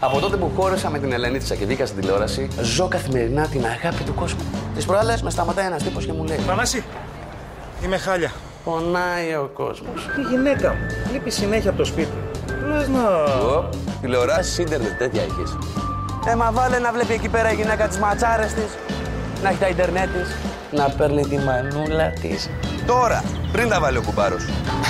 Από τότε που χώρισα με την Ελενίτσα και βγήκα στην τηλεόραση, ζω καθημερινά την αγάπη του κόσμου. Τις προάλλες με σταματάει ένας τύπος και μου λέει: Θανάση, είμαι χάλια. Πονάει ο κόσμος. Η γυναίκα μου λείπει συνέχεια από το σπίτι. Λες να... Τηλεοράσεις, ίντερνετ, τέτοια έχεις? Μα βάλε να βλέπει εκεί πέρα η γυναίκα τις ματσάρες της, να έχει τα ίντερνετ της, να παίρνει τη μανούλα της. Τώρα, πριν τα βάλει ο κουμπάρος.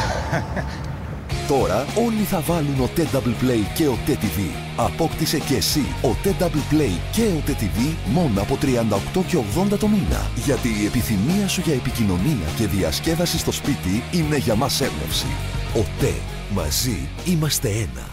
Τώρα όλοι θα βάλουν ο TED Play και ο TED-TV. Απόκτησε και εσύ ο TED Play και ο TED-TV μόνο από 38,80 το μήνα. Γιατί η επιθυμία σου για επικοινωνία και διασκέδαση στο σπίτι είναι για μας έμπνευση. Ο TED. Μαζί είμαστε ένα.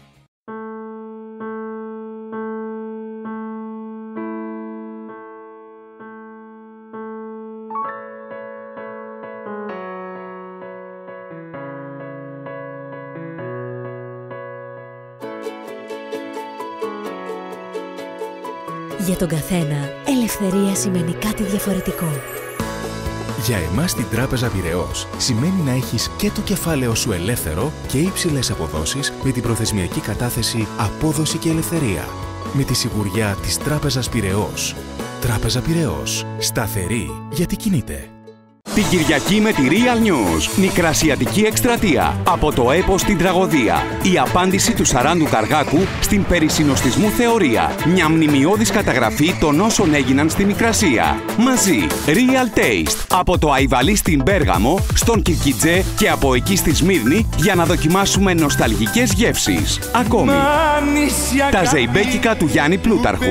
Για τον καθένα, ελευθερία σημαίνει κάτι διαφορετικό. Για εμάς στην Τράπεζα Πειραιώς σημαίνει να έχεις και το κεφάλαιο σου ελεύθερο και υψηλές αποδόσεις με την προθεσμιακή κατάθεση Απόδοση και Ελευθερία. Με τη σιγουριά της Τράπεζας Πειραιώς. Τράπεζα Πειραιώς. Σταθερή γιατί κινείται. Την Κυριακή με τη Real News. Μικρασιατική εκστρατεία. Από το έπος στην τραγωδία. Η απάντηση του Σαράντου Καργάκου στην περισυνοστισμού θεωρία. Μια μνημιώδης καταγραφή των όσων έγιναν στη Μικρασία. Μαζί. Real Taste. Από το Αϊβαλί στην Πέργαμο, στον Κυρκιτζέ και από εκεί στη Σμύρνη για να δοκιμάσουμε νοσταλγικές γεύσεις. Ακόμη. Τα ζεϊμπέκικα του Γιάννη Πλούταρχου.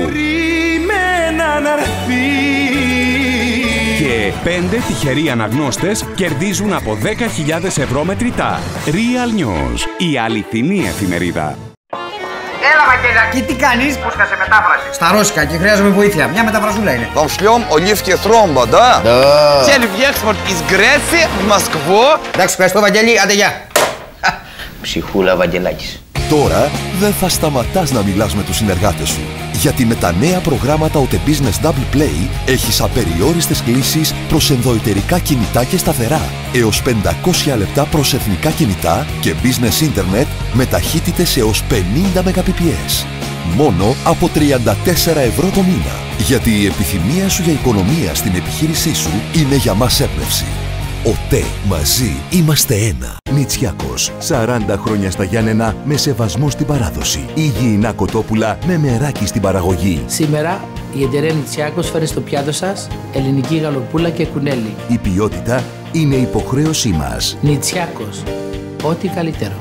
Και 5 τυχεροί αναγνώστες κερδίζουν από 10.000 ευρώ μετρητά. Real News, η αληθινή εφημερίδα. Έλα Βαγγελάκη, τι κάνεις? Πούσκα σε μετάφραση. Στα ρώσικα και χρειάζομαι βοήθεια. Μια μεταφρασούλα είναι. Вам шлем оливки тромба, да? Да. Телевекспорт из Греции в Москву. Εντάξει, ευχαριστώ Βαγγέλη, άντε γεια. Ψυχούλα Βαγγελάκης. Τώρα δεν θα σταματάς να μιλάς με τους συνεργάτες σου. Γιατί με τα νέα προγράμματα OT Business Double Play έχεις απεριόριστες κλήσεις προς ενδοετερικά κινητά και σταθερά. Έως 500 λεπτά προς εθνικά κινητά και business internet με ταχύτητες έως 50 Mbps. Μόνο από 34 ευρώ το μήνα. Γιατί η επιθυμία σου για οικονομία στην επιχείρησή σου είναι για μας έμπνευση. ΟΤΕ, μαζί είμαστε ένα. Νητσιάκος, 40 χρόνια στα Γιάννενα με σεβασμό στην παράδοση. Υγιεινά κοτόπουλα με μεράκι στην παραγωγή. Σήμερα η εταιρεία Νητσιάκος φέρει στο πιάτο σας ελληνική γαλοπούλα και κουνέλι. Η ποιότητα είναι υποχρέωσή μας. Νητσιάκος, ό,τι καλύτερο.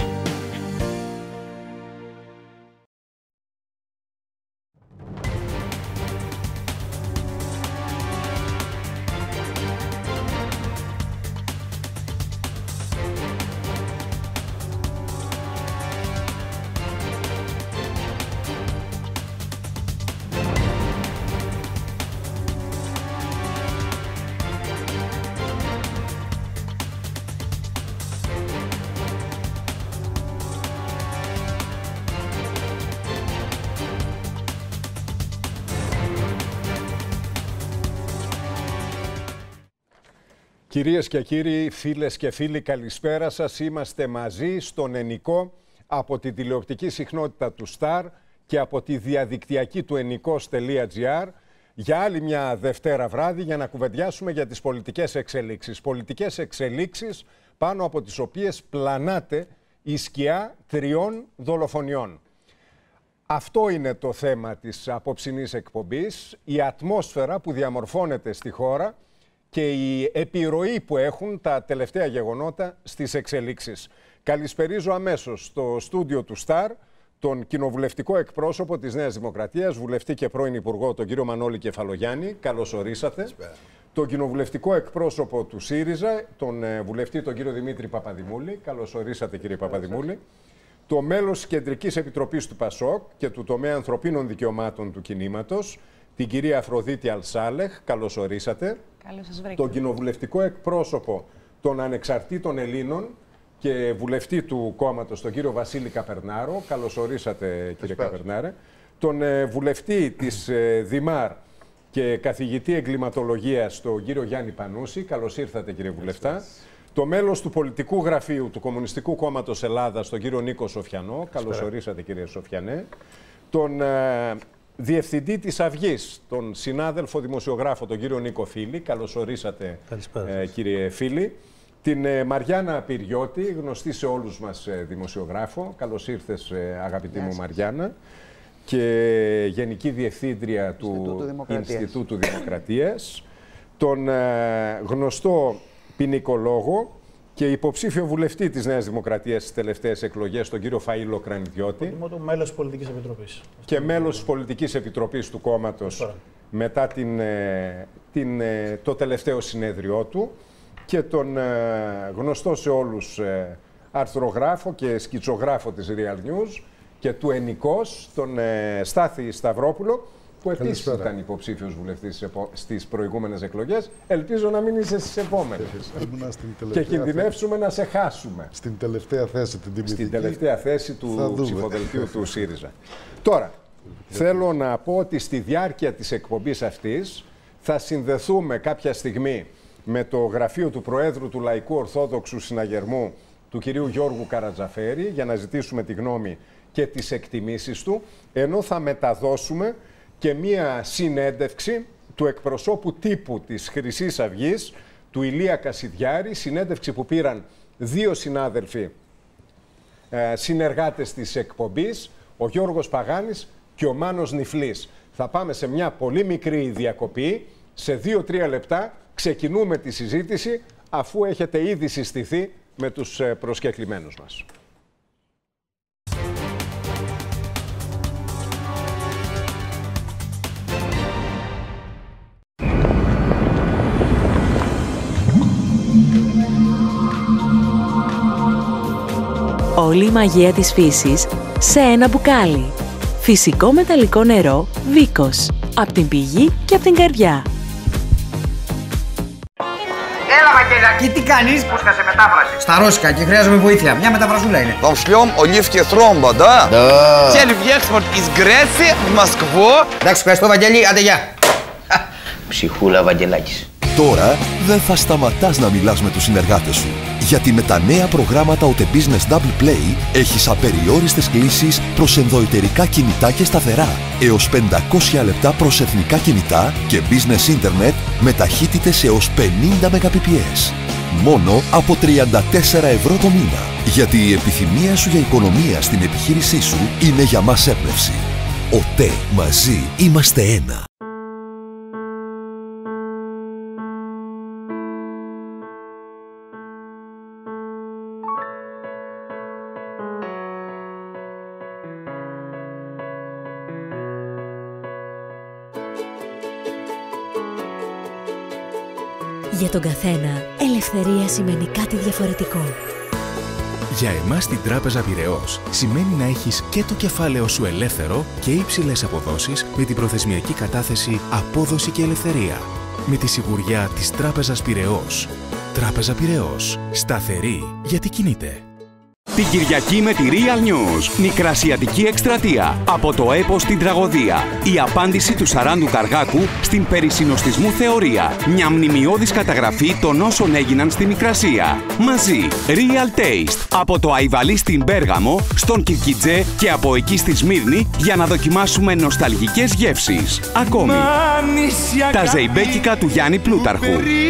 Κυρίες και κύριοι, φίλες και φίλοι, καλησπέρα σας. Είμαστε μαζί στον Ενικό από τη τηλεοπτική συχνότητα του Star και από τη διαδικτυακή του ενικός.gr για άλλη μια Δευτέρα βράδυ για να κουβεντιάσουμε για τις πολιτικές εξελίξεις. Πολιτικές εξελίξεις πάνω από τις οποίες πλανάται η σκιά 3 δολοφονιών. Αυτό είναι το θέμα της απόψινής εκπομπής, η ατμόσφαιρα που διαμορφώνεται στη χώρα και η επιρροή που έχουν τα τελευταία γεγονότα στις εξελίξεις. Καλησπερίζω αμέσως στο στούντιο του Σταρ τον κοινοβουλευτικό εκπρόσωπο της Νέας Δημοκρατίας, βουλευτή και πρώην Υπουργό, τον κύριο Μανώλη Κεφαλογιάννη. Καλώς ορίσατε. Τον κοινοβουλευτικό εκπρόσωπο του ΣΥΡΙΖΑ, τον βουλευτή, τον κύριο Δημήτρη Παπαδημούλη. Καλώς ορίσατε, κύριε Παπαδημούλη. Το μέλος της Κεντρικής Επιτροπής του ΠΑΣΟΚ και του τομέα ανθρωπίνων δικαιωμάτων του κινήματος, την κυρία Αφροδίτη Αλσάλεχ. Καλώς ορίσατε. Καλώς σας βρήκα. Τον κοινοβουλευτικό εκπρόσωπο των Ανεξαρτήτων Ελλήνων και βουλευτή του κόμματος, τον κύριο Βασίλη Καπερνάρο. Καλώς ορίσατε, κύριε Καπερνάρε. Τον βουλευτή της Δημάρ και καθηγητή εγκληματολογίας, τον κύριο Γιάννη Πανούση. Καλώς ήρθατε, κύριε βουλευτά. Το μέλος του πολιτικού γραφείου του Κομμουνιστικού Κόμματος Ελλάδας, τον κύριο Νίκο Σοφιανό. Καλώς ορίσατε, κύριε Σοφιανέ. τον διευθυντή της Αυγής, τον συνάδελφο δημοσιογράφο, τον κύριο Νίκο Φίλη. Καλώς ορίσατε, κύριε Φίλη. Την Μαριάννα Πυριώτη, γνωστή σε όλους μας δημοσιογράφο. Καλώς ήρθες, αγαπητή μου Μαριάννα. Και Γενική Διευθύντρια του Ινστιτούτου Δημοκρατίας. Τον γνωστό ποινικολόγο και υποψήφιο βουλευτή της Νέας Δημοκρατίας στις τελευταίες εκλογές, τον κύριο Φαΐλο Κρανιδιώτη. Μέλος της Πολιτικής Επιτροπής. Και μέλος της Πολιτικής Επιτροπής του κόμματος μετά το τελευταίο συνέδριό του. Και τον γνωστό σε όλους αρθρογράφο και σκητσογράφο της Real News και του Ενικός, τον Στάθη Σταυρόπουλο, που επίσης ήταν υποψήφιος βουλευτής στις προηγούμενες εκλογές. Ελπίζω να μην είσαι στις επόμενες. Και κινδυνεύσουμε να σε χάσουμε. Στην τελευταία θέση, την τιμητική. Στην τελευταία θέση του ψηφοδελτίου του ΣΥΡΙΖΑ. Τώρα, θέλω να πω ότι στη διάρκεια της εκπομπής αυτής θα συνδεθούμε κάποια στιγμή με το γραφείο του Προέδρου του Λαϊκού Ορθόδοξου Συναγερμού, του κυρίου Γιώργου Καρατζαφέρη, για να ζητήσουμε τη γνώμη και τις εκτιμήσεις του, ενώ θα μεταδώσουμε και μία συνέντευξη του εκπροσώπου τύπου της Χρυσής Αυγής, του Ηλία Κασιδιάρη, συνέντευξη που πήραν δύο συνάδελφοι συνεργάτες της εκπομπής, ο Γιώργος Παγάνης και ο Μάνος Νιφλής. Θα πάμε σε μια πολύ μικρή διακοπή, σε 2-3 λεπτά ξεκινούμε τη συζήτηση, αφού έχετε ήδη συστηθεί με τους προσκεκλημένους μας. Όλη η μαγεία της φύσης σε ένα μπουκάλι. Φυσικό μεταλλικό νερό Βίκος. Απ' την πηγή και απ' την καρδιά. Έλα Βαγγελάκη, τι κάνεις? Πούσκασε μετάφραση. Στα ρώσικα και χρειάζομαι βοήθεια. Μια μεταφρασούλα είναι. Вам шлем оливки Тромба, да? Цель в экспорт из Греции в Москву. Εντάξει, ευχαριστώ Βαγγέλη, άντε γεια. Ψυχούλα Βαγγελάκης. Τώρα δεν θα σταματάς να μιλάς με τους συνεργάτες σου. Γιατί με τα νέα προγράμματα OT Business Double Play έχεις απεριόριστες κλήσεις προς ενδοετερικά κινητά και σταθερά, έως 500 λεπτά προς εθνικά κινητά και business internet με ταχύτητες έως 50 Mbps. Μόνο από 34 ευρώ το μήνα. Γιατί η επιθυμία σου για οικονομία στην επιχείρησή σου είναι για μας έμπνευση. OT, μαζί είμαστε ένα. Για τον καθένα, ελευθερία σημαίνει κάτι διαφορετικό. Για εμάς την Τράπεζα Πειραιώς σημαίνει να έχεις και το κεφάλαιο σου ελεύθερο και υψηλές αποδόσεις με την προθεσμιακή κατάθεση απόδοση και ελευθερία. Με τη σιγουριά της Τράπεζας Πειραιώς. Τράπεζα Πειραιώς. Σταθερή γιατί κινείται. Την Κυριακή με τη Real News. Νικρασιατική εκστρατεία. Από το έπος στην τραγωδία. Η απάντηση του Σαράντου Καργάκου στην περισυνοστισμού θεωρία. Μια μνημειώδης καταγραφή των όσων έγιναν στη Μικρασία. Μαζί. Real Taste. Από το Αϊβαλί στην Πέργαμο, στον Κυρκιτζέ και από εκεί στη Σμύρνη για να δοκιμάσουμε νοσταλγικές γεύσεις. Ακόμη. Τα ζεϊμπέκικα του Γιάννη Πλούταρχου.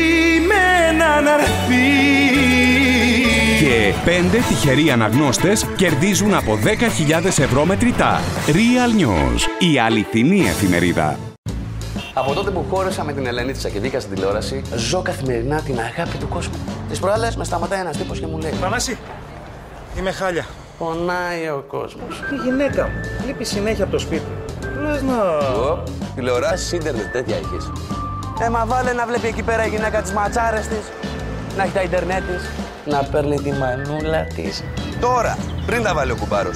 Και 5 τυχεροί αναγνώστες κερδίζουν από 10.000 ευρώ μετρητά. Real News, η αληθινή εφημερίδα. Από τότε που χώреσα με την Ελενίτσα και βγήκα στην τηλεόραση, ζω καθημερινά την αγάπη του κόσμου. Τις προάλλες με σταματάει ένας τύπος και μου λέει: Θανάση, είμαι χάλια. Πονάει ο κόσμος. Η γυναίκα μου λείπει συνέχεια από το σπίτι. Λες να... Τηλεοράσεις, ίντερνετ, τέτοια έχεις. Μα βάλε να βλέπει εκεί πέρα η γυναίκα τις ματσάρες της, να έχει τα ίντερνετ της, να παίρνει τη μανούλα της. Τώρα, πριν τα βάλει ο κουμπάρος.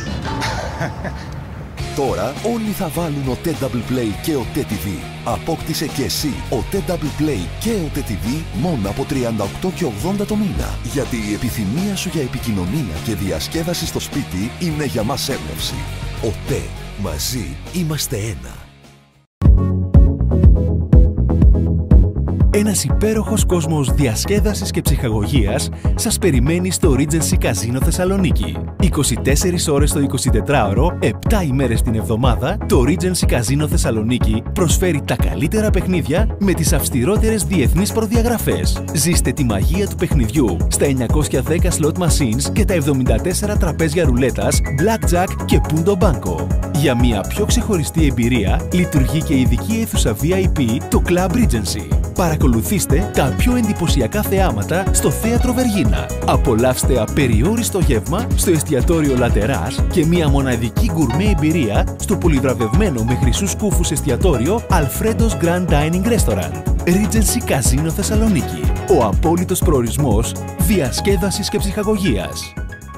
Τώρα όλοι θα βάλουν OT Double Play και OT TV. Απόκτησε και εσύ OT Double Play και OT TV μόνο από 38,80 το μήνα. Γιατί η επιθυμία σου για επικοινωνία και διασκέδαση στο σπίτι είναι για μας έμπνευση. OT, μαζί είμαστε ένα. Ένας υπέροχος κόσμος διασκέδασης και ψυχαγωγίας σας περιμένει στο Regency Casino Θεσσαλονίκη. 24 ώρες το 24ωρο, 7 ημέρες την εβδομάδα, το Regency Casino Θεσσαλονίκη προσφέρει τα καλύτερα παιχνίδια με τις αυστηρότερες διεθνείς προδιαγραφές. Ζήστε τη μαγεία του παιχνιδιού στα 910 slot machines και τα 74 τραπέζια ρουλέτας, blackjack και punto banco. Για μια πιο ξεχωριστή εμπειρία, λειτουργεί και ειδική αίθουσα VIP το Club Regency. Παρακολουθήστε τα πιο εντυπωσιακά θεάματα στο Θέατρο Βεργίνα. Απολαύστε απεριόριστο γεύμα στο εστιατόριο Λατεράς και μια μοναδική γκουρμέ εμπειρία στο πολυβραβευμένο με χρυσούς κούφους εστιατόριο Alfredo's Grand Dining Restaurant. Regency Casino Θεσσαλονίκη. Ο απόλυτος προορισμός διασκέδασης και ψυχαγωγίας.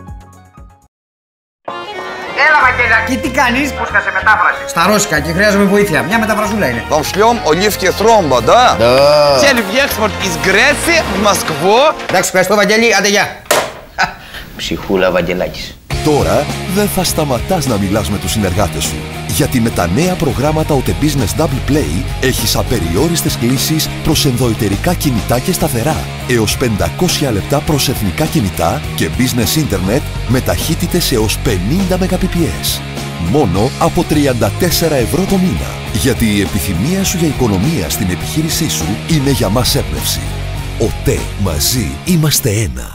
Έλα, Βαγγελάκη, τι κάνεις? Πούσκα σε μετάφραση. Στα ρώσικα και χρειάζομαι βοήθεια. Μια μεταφρασούλα είναι. Вам шлем оливки Тромба, да? Да. Цель в экспорт из Греции в Москву. Εντάξει, ευχαριστώ, Βαγγέλη. Άντε, γεια. Ψυχούλα, Βαγγελάκης. Τώρα δεν θα σταματάς να μιλάς με τους συνεργάτες σου. Γιατί με τα νέα προγράμματα OT Business Double Play έχεις απεριόριστες κλήσεις προς ενδοετερικά κινητά και σταθερά, έως 500 λεπτά προς εθνικά κινητά και business internet με ταχύτητες έως 50 Mbps. Μόνο από 34 ευρώ το μήνα. Γιατί η επιθυμία σου για οικονομία στην επιχείρησή σου είναι για μας έμπνευση. OT, μαζί είμαστε ένα.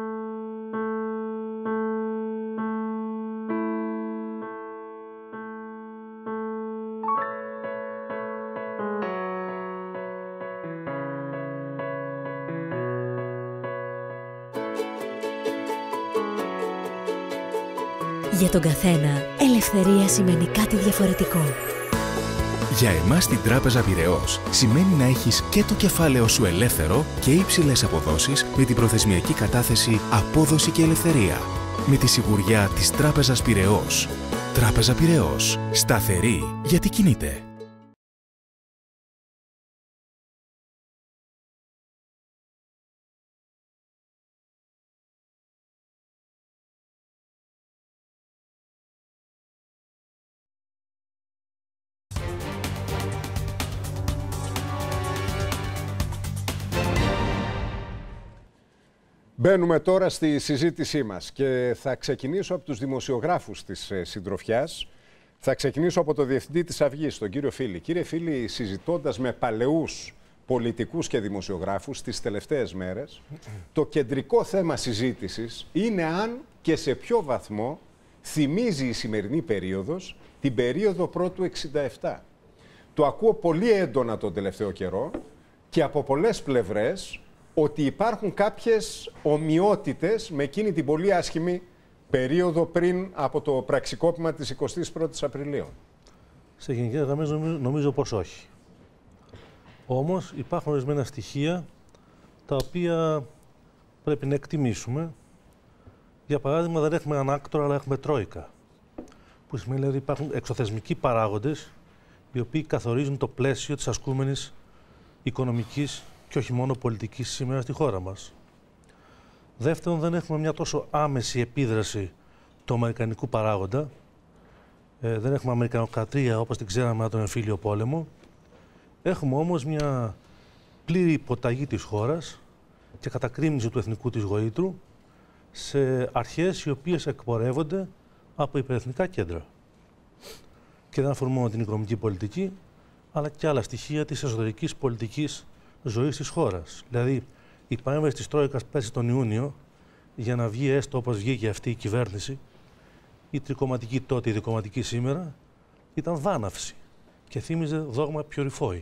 Για τον καθένα, ελευθερία σημαίνει κάτι διαφορετικό. Για εμάς στην Τράπεζα Πειραιώς σημαίνει να έχεις και το κεφάλαιο σου ελεύθερο και υψηλές αποδόσεις με την προθεσμιακή κατάθεση απόδοση και ελευθερία. Με τη σιγουριά της Τράπεζας Πειραιώς. Τράπεζα Πειραιώς. Σταθερή γιατί κινείται. Μπαίνουμε τώρα στη συζήτησή μας και θα ξεκινήσω από τους δημοσιογράφους της συντροφιάς. Θα ξεκινήσω από το Διευθυντή της Αυγής, τον κύριο Φίλη. Κύριε Φίλη, συζητώντας με παλαιούς πολιτικούς και δημοσιογράφους τις τελευταίες μέρες, το κεντρικό θέμα συζήτησης είναι αν και σε ποιο βαθμό θυμίζει η σημερινή περίοδος την περίοδο πρώτου 67. Το ακούω πολύ έντονα τον τελευταίο καιρό και από πολλές πλευρές ότι υπάρχουν κάποιες ομοιότητες με εκείνη την πολύ άσχημη περίοδο πριν από το πραξικόπημα της 21ης Απριλίου. Σε γενικές γραμμές νομίζω πως όχι. Όμως υπάρχουν ορισμένα στοιχεία τα οποία πρέπει να εκτιμήσουμε. Για παράδειγμα, δεν έχουμε έναν άκτορα, αλλά έχουμε τρόικα. Που σημαίνει ότι υπάρχουν εξωθεσμικοί παράγοντες οι οποίοι καθορίζουν το πλαίσιο της ασκούμενης οικονομικής και όχι μόνο πολιτική σήμερα στη χώρα μας. Δεύτερον, δεν έχουμε μια τόσο άμεση επίδραση του αμερικανικού παράγοντα. Δεν έχουμε αμερικανοκρατία όπως την ξέραμε μετά τον εμφύλιο πόλεμο. Έχουμε όμως μια πλήρη υποταγή της χώρας και κατακρίμνηση του εθνικού της γοήτρου σε αρχές οι οποίες εκπορεύονται από υπερεθνικά κέντρα. Και δεν αφορούν μόνο την οικονομική πολιτική, αλλά και άλλα στοιχεία της εσωτερικής πολιτικής ζωής της χώρας. Δηλαδή, η παρέμβαση της Τρόικας πέρσι τον Ιούνιο, για να βγει έστω όπως βγήκε αυτή η κυβέρνηση, η τρικομματική τότε, η δικομματική σήμερα, ήταν βάναυση και θύμιζε δόγμα πιοριφόη.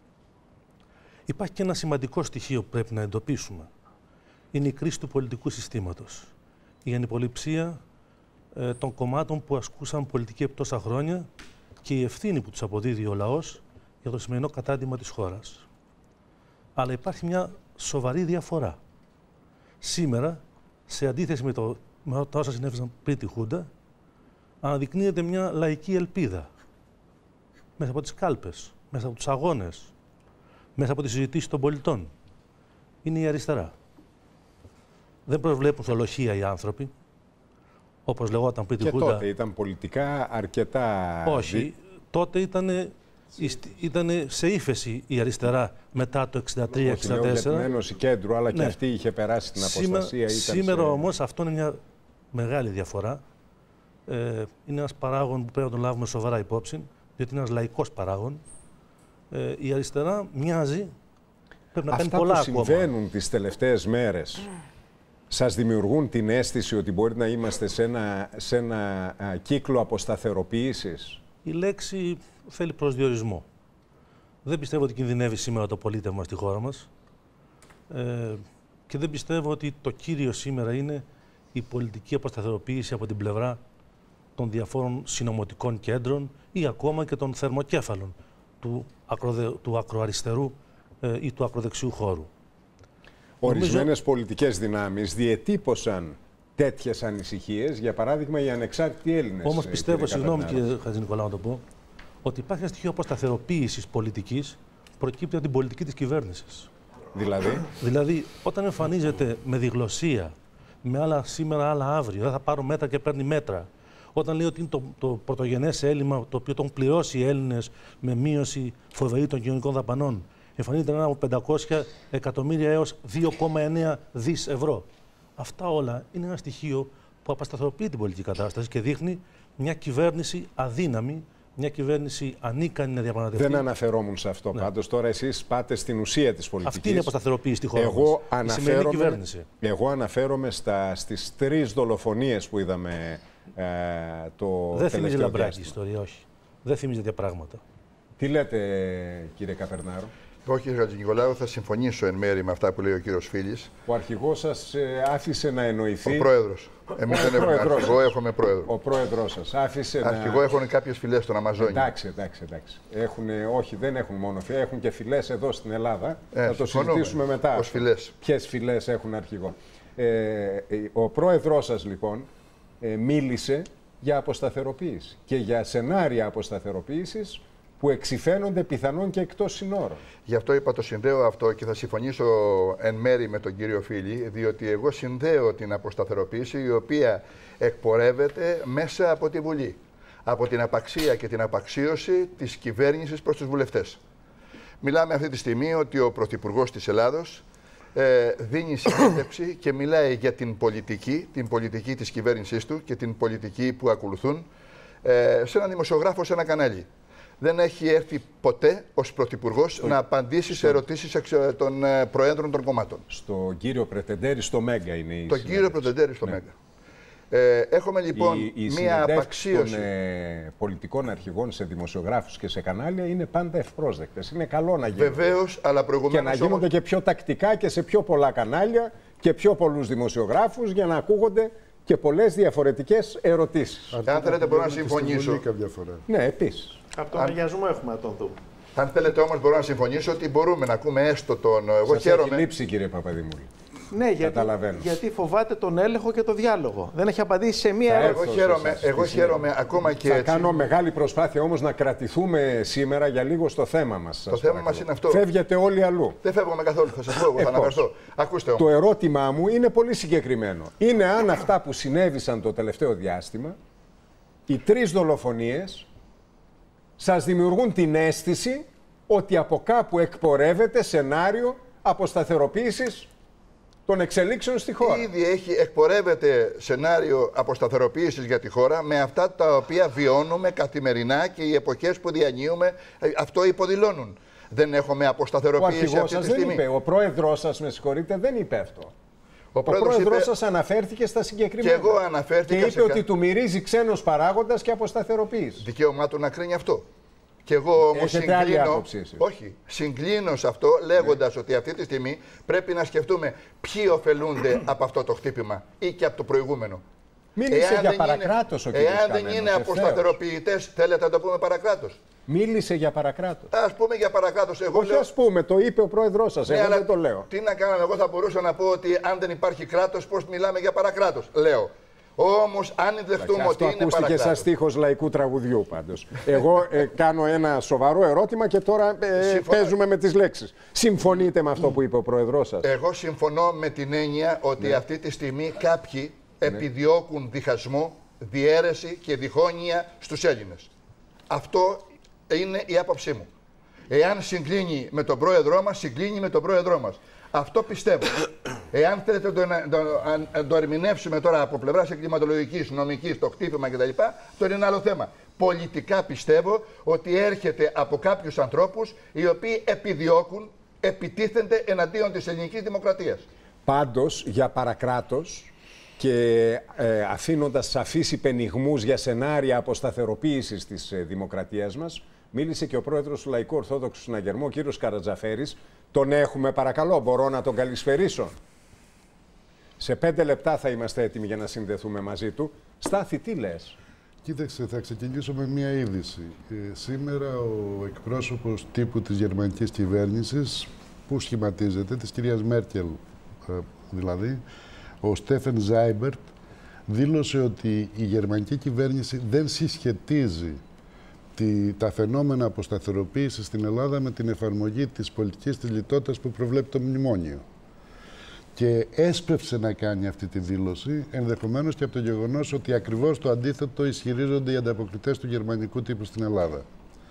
Υπάρχει και ένα σημαντικό στοιχείο που πρέπει να εντοπίσουμε. Είναι η κρίση του πολιτικού συστήματος. Η ανυποληψία των κομμάτων που ασκούσαν πολιτική επί τόσα χρόνια και η ευθύνη που τους αποδίδει ο λαός για το σημερινό κατάντημα της χώρας. Αλλά υπάρχει μια σοβαρή διαφορά. Σήμερα, σε αντίθεση με τα όσα συνέβησαν πριν τη Χούντα, αναδεικνύεται μια λαϊκή ελπίδα. Μέσα από τις κάλπες, μέσα από τους αγώνες, μέσα από τις συζητήσεις των πολιτών. Είναι η αριστερά. Δεν προσβλέπουν θολοχία οι άνθρωποι, όπως λεγόταν πριν τη Χούντα. Και τότε ήταν πολιτικά αρκετά... Όχι, τότε ήταν Ήταν σε ύφεση η αριστερά μετά το 63-64. Για την Ένωση Κέντρου, αλλά και αυτή είχε περάσει την αποστασία. Σήμερα όμως αυτό είναι μια μεγάλη διαφορά. Είναι ένας παράγων που πρέπει να τον λάβουμε σοβαρά υπόψη, διότι είναι ένας λαϊκός παράγων. Η αριστερά μοιάζει, πρέπει να κάνει πολλά ακόμα. Αυτά που συμβαίνουν τις τελευταίες μέρες, σας δημιουργούν την αίσθηση ότι μπορεί να είμαστε σε ένα κύκλο αποσταθεροποίησης? Η λέξη θέλει προσδιορισμό. Δεν πιστεύω ότι κινδυνεύει σήμερα το πολίτευμα στη χώρα μας και δεν πιστεύω ότι το κύριο σήμερα είναι η πολιτική αποσταθεροποίηση από την πλευρά των διαφόρων συνωμοτικών κέντρων ή ακόμα και των θερμοκέφαλων του ακροαριστερού ή του ακροδεξιού χώρου. Ορισμένες πολιτικές δυνάμεις διετύπωσαν τέτοιες ανησυχίες, για παράδειγμα οι ανεξάρτητοι Έλληνες. Όμως πιστεύω, συγγνώμη κύριε Χατζηνικολάου να το πω, ότι υπάρχει ένα στοιχείο αποσταθεροποίησης πολιτικής προκύπτει από την πολιτική της κυβέρνησης. Δηλαδή, όταν εμφανίζεται με διγλωσία, με άλλα σήμερα, άλλα αύριο, δεν θα πάρω μέτρα και παίρνει μέτρα. Όταν λέει ότι είναι το πρωτογενές έλλειμμα, το οποίο το έχουν πληρώσει οι Έλληνες με μείωση φοβερή των κοινωνικών δαπανών, εμφανίζεται ένα από 500 εκατομμύρια έως 2,9 δις ευρώ. Αυτά όλα είναι ένα στοιχείο που αποσταθεροποιεί την πολιτική κατάσταση και δείχνει μια κυβέρνηση αδύναμη, μια κυβέρνηση ανίκανη να διαπραγματευτεί. Δεν αναφερόμουν σε αυτό. Πάντως τώρα εσείς πάτε στην ουσία της πολιτικής. Αυτή είναι η αποσταθεροποίηση στη χώρα μας. Η σημερινή κυβέρνηση. Εγώ αναφέρομαι στις 3 δολοφονίες που είδαμε το δεν θυμίζει λαμπράκι η ιστορία, όχι. Δεν θυμίζει τέτοια πράγματα. Τι λέτε, κύριε Καπερνάρο? Εγώ, κύριε Χατζηνικολάου, θα συμφωνήσω εν μέρη με αυτά που λέει ο κύριος Φίλης. Ο αρχηγός σας άφησε να εννοηθεί. Ο πρόεδρος. Εμείς δεν έχουμε αρχηγό, έχουμε πρόεδρο. Ο πρόεδρος σας άφησε αρχηγό έχουν κάποιες φυλές στον Αμαζόνιο. Εντάξει. Όχι, δεν έχουν μόνο φυλές, έχουν και φυλές εδώ στην Ελλάδα. Θα το συζητήσουμε μετά. Ως φυλές. Ποιες φυλές έχουν αρχηγό? Ο πρόεδρός σας, λοιπόν, μίλησε για αποσταθεροποίηση και για σενάρια αποσταθεροποίησης που εξυφαίνονται πιθανόν και εκτός συνόρων. Γι' αυτό είπα το συνδέω αυτό και θα συμφωνήσω εν μέρη με τον κύριο Φίλη, διότι εγώ συνδέω την αποσταθεροποίηση η οποία εκπορεύεται μέσα από τη Βουλή. Από την απαξία και την απαξίωση της κυβέρνησης προς τους βουλευτές. Μιλάμε αυτή τη στιγμή ότι ο Πρωθυπουργός της Ελλάδος δίνει συνέντευξη και μιλάει για την πολιτική της κυβέρνησής του και την πολιτική που ακολουθούν σε έναν δημοσιογράφο σε ένα κανάλι. Δεν έχει έρθει ποτέ ως Πρωθυπουργός να απαντήσει σε ερωτήσεις των προέδρων των κομμάτων. Στον κύριο Πρετεντέρη στο Μέγκα είναι η τον κύριο Πρετεντέρη στο Μέγκα. Έχουμε λοιπόν μία απαξίωση των πολιτικών αρχηγών σε δημοσιογράφους και σε κανάλια είναι πάντα ευπρόσδεκτες. Είναι καλό να γίνονται. Βεβαίως, αλλά προηγουμένως. Και να γίνονται και πιο τακτικά και σε πιο πολλά κανάλια και πιο πολλούς δημοσιογράφους για να ακούγονται και πολλές διαφορετικές ερωτήσεις. Αν θέλετε, μπορώ να συμφωνήσω. Ναι, επίσης. Από τον αγιασμό έχουμε να τον δούμε. Αν θέλετε όμως, μπορώ να συμφωνήσω ότι μπορούμε να ακούμε έστω τον. Εγώ σας χαίρομαι. Έχει λείψει, κύριε Παπαδημούλη. Ναι, γιατί φοβάται τον έλεγχο και το διάλογο. Δεν έχει απαντήσει σε μία ερώτηση. Εγώ χαίρομαι ακόμα και θα έτσι. κάνω μεγάλη προσπάθεια όμως να κρατηθούμε σήμερα για λίγο στο θέμα μας. Το θέμα μας είναι αυτό. Φεύγετε όλοι αλλού. Δεν φεύγουμε καθόλου. Θα σας πω, εγώ θα αναφερθώ. Ακούστε όμως. Το ερώτημά μου είναι πολύ συγκεκριμένο. Είναι αν αυτά που συνέβησαν το τελευταίο διάστημα, οι 3 δολοφονίες, σας δημιουργούν την αίσθηση ότι από κάπου εκπορεύεται σενάριο αποσταθεροποίησης των εξελίξεων στη χώρα. Ήδη εκπορεύεται σενάριο αποσταθεροποίησης για τη χώρα με αυτά τα οποία βιώνουμε καθημερινά και οι εποχές που διανύουμε αυτό υποδηλώνουν. Δεν έχουμε αποσταθεροποίηση αυτή τη στιγμή. Δεν είπε. Ο πρόεδρός σας, με συγχωρείτε, δεν είπε αυτό. Ο πρόεδρος σας αναφέρθηκε στα συγκεκριμένα. Και εγώ αναφέρθηκα. Και είπε ότι του μυρίζει ξένος παράγοντας και αποσταθεροποίηση. Δικαίωμά του να κρίνει αυτό. Και εγώ όμως συγκλίνω σε αυτό λέγοντας ότι αυτή τη στιγμή πρέπει να σκεφτούμε ποιοι ωφελούνται από αυτό το χτύπημα ή και από το προηγούμενο. Μίλησε για παρακράτος ο κ. Καμένος. Εάν δεν είναι αποσταθεροποιητές, θέλετε να το πούμε παρακράτος. Μίλησε για παρακράτος. Ας πούμε για παρακράτος. Όχι, ας πούμε, το είπε ο πρόεδρός σας. Εγώ δεν το λέω. Τι να κάναμε, εγώ θα μπορούσα να πω ότι αν δεν υπάρχει κράτος, πώς μιλάμε για παρακράτος. Λέω. Όμως, αν δεχτούμε ότι είναι παρακράτος. Ακούστηκε σαν στίχος λαϊκού τραγουδιού πάντως. Εγώ κάνω ένα σοβαρό ερώτημα και τώρα παίζουμε με τις λέξεις. Συμφωνείτε με αυτό που είπε ο πρόεδρός σας? Εγώ συμφωνώ με την έννοια ότι αυτή τη στιγμή κάποιοι επιδιώκουν διχασμό, διαίρεση και διχόνοια στους Έλληνες. Αυτό είναι η άποψή μου. Εάν συγκλίνει με τον πρόεδρό μας, συγκλίνει με τον πρόεδρό μας. Αυτό πιστεύω. Εάν θέλετε να το ερμηνεύσουμε τώρα από πλευράς εγκληματολογικής, νομικής, το χτύπημα κτλ., το είναι ένα άλλο θέμα. Πολιτικά πιστεύω ότι έρχεται από κάποιους ανθρώπους οι οποίοι επιδιώκουν, επιτίθενται εναντίον της ελληνικής δημοκρατίας. Πάντως, για παρακράτος και αφήνοντας σαφείς υπενιγμούς για σενάρια αποσταθεροποίησης της δημοκρατίας μας, μίλησε και ο πρόεδρος του Λαϊκού Ορθόδοξου Συναγερμού, ο κύριος Καρατζαφέρης. Τον έχουμε, παρακαλώ, μπορώ να τον καλησπερίσω. Σε 5 λεπτά θα είμαστε έτοιμοι για να συνδεθούμε μαζί του. Στάθη, τι λες? Κοίταξε, θα ξεκινήσω με μία είδηση. Σήμερα ο εκπρόσωπος τύπου της γερμανικής κυβέρνησης, που σχηματίζεται, της κυρίας Μέρκελ δηλαδή, ο Στέφεν Ζάιμπερτ, δήλωσε ότι η γερμανική κυβέρνηση δεν συσχετίζει τα φαινόμενα αποσταθεροποίησης στην Ελλάδα με την εφαρμογή της πολιτικής της λιτότητας που προβλέπει το μνημόνιο. Και έσπευσε να κάνει αυτή τη δήλωση, ενδεχομένως και από το γεγονός ότι ακριβώς το αντίθετο ισχυρίζονται οι ανταποκριτές του γερμανικού τύπου στην Ελλάδα.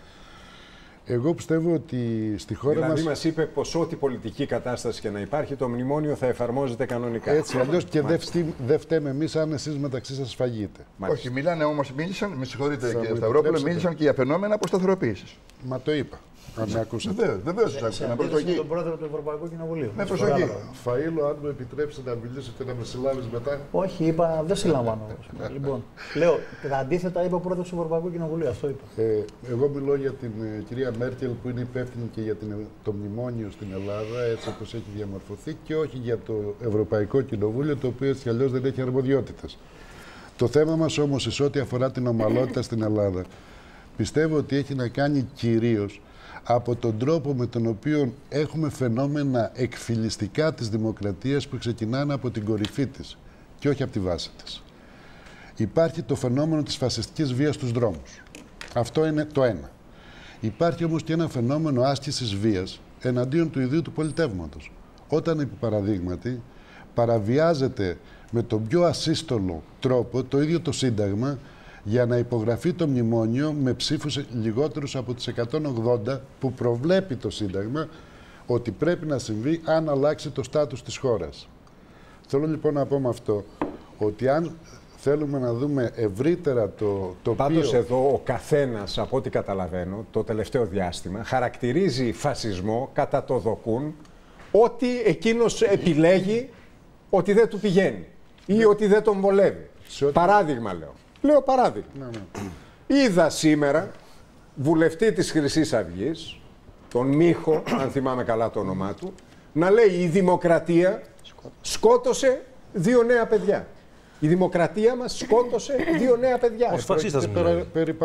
Εγώ πιστεύω ότι στη χώρα μας... Δηλαδή μας είπε πως ό,τι πολιτική κατάσταση και να υπάρχει, το μνημόνιο θα εφαρμόζεται κανονικά. Έτσι, αλλιώς και δεν φταίμε εμείς αν εσείς μεταξύ σας φαγείτε. Όχι, μιλάνε όμως, μίλησαν, με συγχωρείτε κύριε Σταυρόπουλο, μίλησαν και για φαινόμενα αποσταθεροποίησης. Μα το είπα. Αν με ακούσατε. Βεβαίως σας άκουσα. Με προσοχή. Τον πρόεδρο του Ευρωπαϊκού Κοινοβουλίου. Με προσοχή. Φαΐλο, αν μου επιτρέψετε να μιλήσω και να με συλλάβεις μετά. Όχι, είπα, δεν συλλαμβάνω. Λοιπόν, λέω, τα αντίθετα είπε ο πρόεδρος του Ευρωπαϊκού Κοινοβουλίου. Αυτό είπα. Εγώ μιλώ για την κυρία Μέρκελ που είναι υπεύθυνη και για το μνημόνιο στην Ελλάδα, έτσι όπως έχει διαμορφωθεί, και όχι για το Ευρωπαϊκό Κοινοβούλιο, το οποίο έτσι κι αλλιώς δεν έχει αρμοδιότητες. Το θέμα μας όμως, σε ό,τι αφορά την ομαλότητα στην Ελλάδα, πιστεύω ότι έχει να κάνει κυρίως από τον τρόπο με τον οποίο έχουμε φαινόμενα εκφυλιστικά της δημοκρατίας που ξεκινάνε από την κορυφή της και όχι από τη βάση της. Υπάρχει το φαινόμενο της φασιστικής βίας στους δρόμους. Αυτό είναι το ένα. Υπάρχει όμως και ένα φαινόμενο άσκησης βίας εναντίον του ιδίου του πολιτεύματος. Όταν, επί παραδείγματι, παραβιάζεται με τον πιο ασύστολο τρόπο το ίδιο το Σύνταγμα για να υπογραφεί το μνημόνιο με ψήφους λιγότερους από τις 180 που προβλέπει το Σύνταγμα ότι πρέπει να συμβεί αν αλλάξει το στάτους της χώρας. Θέλω λοιπόν να πω με αυτό ότι αν θέλουμε να δούμε ευρύτερα το τοπίο... Πάντως εδώ ο καθένας, από ό,τι καταλαβαίνω, το τελευταίο διάστημα, χαρακτηρίζει φασισμό κατά το δοκούν ότι εκείνος επιλέγει ότι δεν του πηγαίνει ή ότι δεν τον βολεύει. Παράδειγμα λέω. Λέω παράδειγμα. Είδα σήμερα βουλευτή της Χρυσής Αυγής, τον Μίχο, αν θυμάμαι καλά το όνομά του, να λέει η δημοκρατία σκότωσε 2 νέα παιδιά. Η δημοκρατία μας σκότωσε 2 νέα παιδιά. Ως φασίστας μιλάει.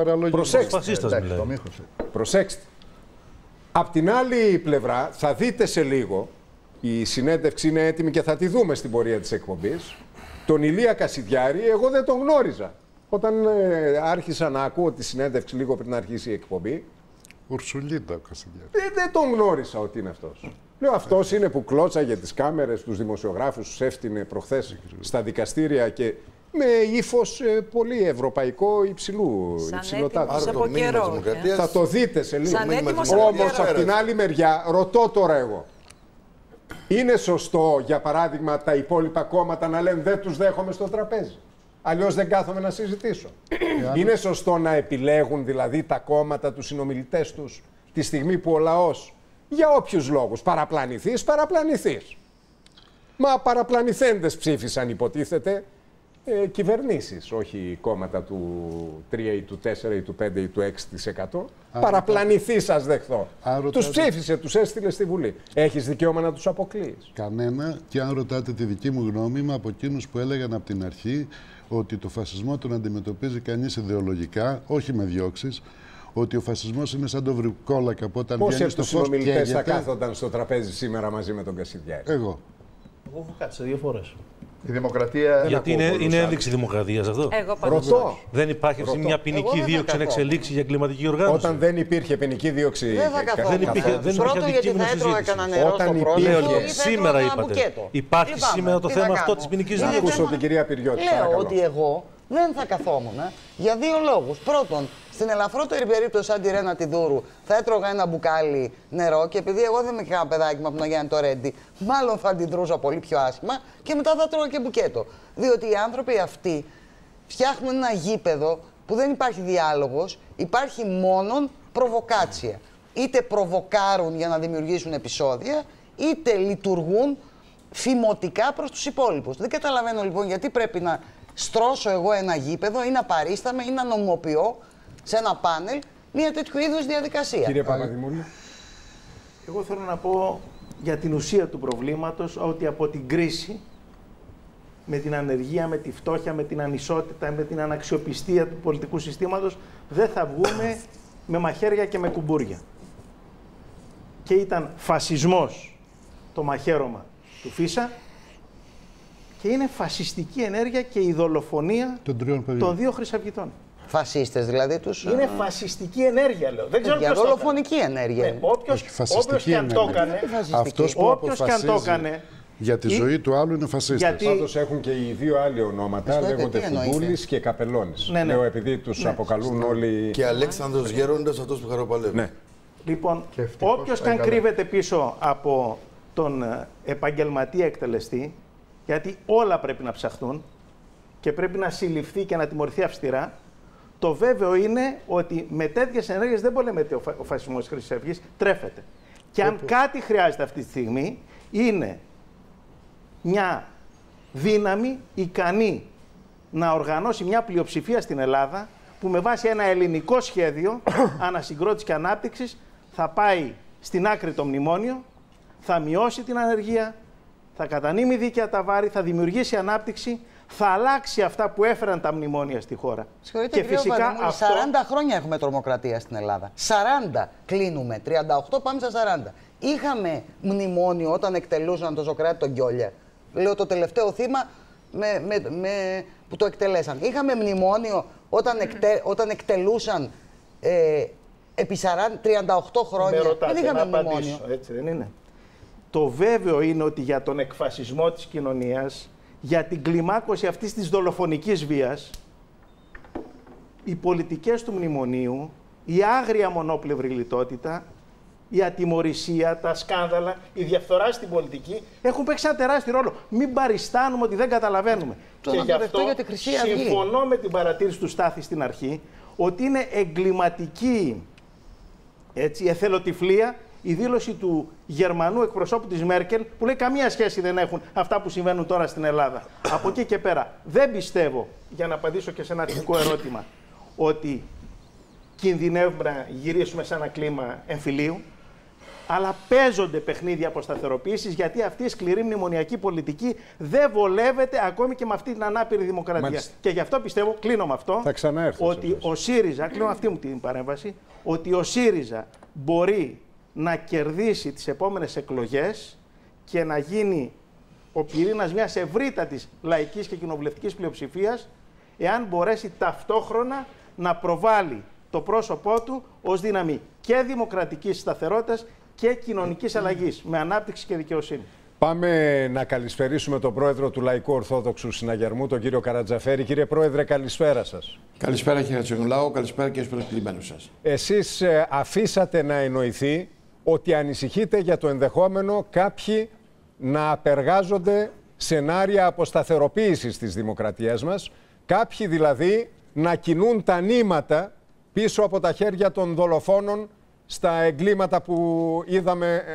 Προσέξτε. Απ' την άλλη πλευρά, θα δείτε σε λίγο, η συνέντευξη είναι έτοιμη και θα τη δούμε στην πορεία της εκπομπής, τον Ηλία Κασιδιάρη, εγώ δεν τον γνώριζα. Όταν άρχισα να ακούω τη συνέντευξη λίγο πριν αρχίσει η εκπομπή, Ουρσουλίτα ο Κασιδιάρη. Δεν τον γνώρισα ότι είναι αυτός. Λέω, αυτός είναι που κλώτσαγε τις κάμερες, τους δημοσιογράφους, τους έφτιανε προχθές στα δικαστήρια και με ύφος πολύ ευρωπαϊκό υψηλότατο. Θα το δείτε σε λίγο. Όμως από την άλλη μεριά, ρωτώ τώρα εγώ, είναι σωστό για παράδειγμα τα υπόλοιπα κόμματα να λένε δεν τους δέχομαι στο τραπέζι? Αλλιώς δεν κάθομαι να συζητήσω. Είναι σωστό να επιλέγουν δηλαδή τα κόμματα, τους συνομιλητές τους, τη στιγμή που ο λαός, για όποιους λόγους, παραπλανηθείς. Μα παραπλανηθέντες ψήφισαν, υποτίθεται, κυβερνήσεις, όχι κόμματα του 3 ή του 4 ή του 5 ή του 6%. Παραπλανηθείς, ας δεχθώ. Τους ψήφισε, τους έστειλε στη Βουλή. Έχεις δικαίωμα να τους αποκλείεις? Κανένα. Και αν ρωτάτε τη δική μου γνώμη, είμαι από εκείνους που έλεγαν από την αρχή ότι το φασισμό τον αντιμετωπίζει κανείς ιδεολογικά, όχι με διώξεις. Ότι ο φασισμός είναι σαν το βρικόλακα που όταν βγαίνει στο φως καίγεται. Πόσοι συνομιλητές θα κάθονταν στο τραπέζι σήμερα μαζί με τον Κασιδιάρη? Εγώ. Εγώ έχω κάτσει 2 φορές. Η δημοκρατία... Γιατί είναι ένδειξη δημοκρατίας αυτό? Ρωτώ. Δεν υπάρχει αυτή μια ποινική δίωξη να εξελίξει για εγκληματική οργάνωση? Όταν δεν υπήρχε ποινική δίωξη... Δεν υπήρχε πρώτον γιατί θα έτρωγα κανένα νερό στο πρόσωπο. Σήμερα είπατε. Υπάρχει σήμερα το θέμα αυτό της ποινικής δίωξης? Άκουσα την κυρία Πυριώτη. Λέω ότι εγώ δεν θα καθόμουν για 2 λόγους. Πρώτον, Στην ελαφρότερη περίπτωση, σαν τη Ρένα τη Δούρου, θα έτρωγα ένα μπουκάλι νερό και επειδή εγώ δεν είμαι κανένα παιδάκι μου από τον Γιάννη το Ρέντι, μάλλον θα αντιδρούσα πολύ πιο άσχημα και μετά θα τρώγα και μπουκέτο. Διότι οι άνθρωποι αυτοί φτιάχνουν ένα γήπεδο που δεν υπάρχει διάλογος, υπάρχει μόνον προβοκάτσια. Είτε προβοκάρουν για να δημιουργήσουν επεισόδια, είτε λειτουργούν φημωτικά προς τους υπόλοιπους. Δεν καταλαβαίνω λοιπόν γιατί πρέπει να στρώσω εγώ ένα γήπεδο ή να παρίσταμαι ή να νομιμοποιώ σε ένα πάνελ μια τέτοιου είδους διαδικασία. Κύριε Παπαδημούλη. Εγώ θέλω να πω για την ουσία του προβλήματος ότι από την κρίση με την ανεργία, με τη φτώχεια, με την ανισότητα, με την αναξιοπιστία του πολιτικού συστήματος δεν θα βγούμε με μαχαίρια και με κουμπούρια. Και ήταν φασισμός το μαχαίρωμα του Φίσα και είναι φασιστική ενέργεια και η δολοφονία των δύο χρυσαυγητών. Φασίστες δηλαδή τους. Είναι φασιστική ενέργεια, λέω. Δεν ξέρω ποιος δολοφονική ενέργεια. Ναι, όποιος και αν το έκανε. Αυτός που αποφασίζει για τη ζωή του άλλου είναι φασίστες. Πάντως έχουν και οι δύο άλλοι ονόματα, λέγονται Φουντούλης και Καπελώνης. Ναι, ναι. Λέω επειδή τους αποκαλούν όλοι. Και Αλέξανδρος Γέροντας, αυτός που χαροπαλεύει. Ναι. Λοιπόν, όποιος και αν κρύβεται πίσω από τον επαγγελματία εκτελεστή, γιατί όλα πρέπει να ψαχθούν και πρέπει να συλληφθεί και να τιμωρηθεί αυστηρά, το βέβαιο είναι ότι με τέτοιες ενέργειες δεν πολεμείται ο φασισμός της Χρυσής Αυγής, τρέφεται. Και αν κάτι χρειάζεται αυτή τη στιγμή, είναι μια δύναμη ικανή να οργανώσει μια πλειοψηφία στην Ελλάδα που με βάση ένα ελληνικό σχέδιο ανασυγκρότησης και ανάπτυξης θα πάει στην άκρη το μνημόνιο, θα μειώσει την ανεργία, θα κατανείμει δίκαια τα βάρη, θα δημιουργήσει ανάπτυξη, θα αλλάξει αυτά που έφεραν τα μνημόνια στη χώρα. Συγχωρείτε, και φυσικά αυτό... 40 χρόνια έχουμε τρομοκρατία στην Ελλάδα. 40 κλείνουμε, 38 πάμε στα 40. Είχαμε μνημόνιο όταν εκτελούσαν τον Σοκράτη τον Κιόλια. Λέω το τελευταίο θύμα που το εκτελέσαν. Είχαμε μνημόνιο όταν εκτελούσαν επί 38 χρόνια. Δεν είχαμε μνημόνιο. Έτσι δεν είναι. Το βέβαιο είναι ότι για τον εκφασισμό της κοινωνίας, για την κλιμάκωση αυτής της δολοφονικής βίας, οι πολιτικές του μνημονίου, η άγρια μονόπλευρη λιτότητα, η ατιμωρησία, τα σκάνδαλα, η διαφθορά στην πολιτική έχουν παίξει ένα τεράστιο ρόλο. Μην παριστάνουμε ότι δεν καταλαβαίνουμε. Και γι' αυτό συμφωνώ με την παρατήρηση του Στάθη στην αρχή ότι είναι εγκληματική εθελοτυφλία η δήλωση του Γερμανού εκπροσώπου της Μέρκελ που λέει καμία σχέση δεν έχουν αυτά που συμβαίνουν τώρα στην Ελλάδα. Από εκεί και πέρα δεν πιστεύω, για να απαντήσω και σε ένα αρχικό ερώτημα, ότι κινδυνεύουμε να γυρίσουμε σε ένα κλίμα εμφυλίου, αλλά παίζονται παιχνίδια αποσταθεροποίησης γιατί αυτή η σκληρή μνημονιακή πολιτική δεν βολεύεται ακόμη και με αυτή την ανάπηρη δημοκρατία. Μάλιστα. Και γι' αυτό πιστεύω, κλείνω με αυτό, ότι ο ΣΥΡΙΖΑ, κλείνω αυτή μου την παρέμβαση, ότι ο ΣΥΡΙΖΑ μπορεί να κερδίσει τις επόμενες εκλογές και να γίνει ο πυρήνας μιας ευρύτατης λαϊκής και κοινοβουλευτικής πλειοψηφίας, εάν μπορέσει ταυτόχρονα να προβάλλει το πρόσωπό του ως δύναμη και δημοκρατικής σταθερότητας και κοινωνικής αλλαγής, με ανάπτυξη και δικαιοσύνη. Πάμε να καλησπερίσουμε τον πρόεδρο του Λαϊκού Ορθόδοξου Συναγερμού, τον κύριο Καρατζαφέρη. Κύριε Πρόεδρε, καλησπέρα σας. Καλησπέρα κύριε Τσογλάου, καλησπέρα και στους προσκεκλημένους σας. Εσείς αφήσατε να εννοηθεί ότι ανησυχείτε για το ενδεχόμενο κάποιοι να απεργάζονται σενάρια αποσταθεροποίησης της δημοκρατίας μας, κάποιοι δηλαδή να κινούν τα νήματα πίσω από τα χέρια των δολοφόνων στα εγκλήματα που είδαμε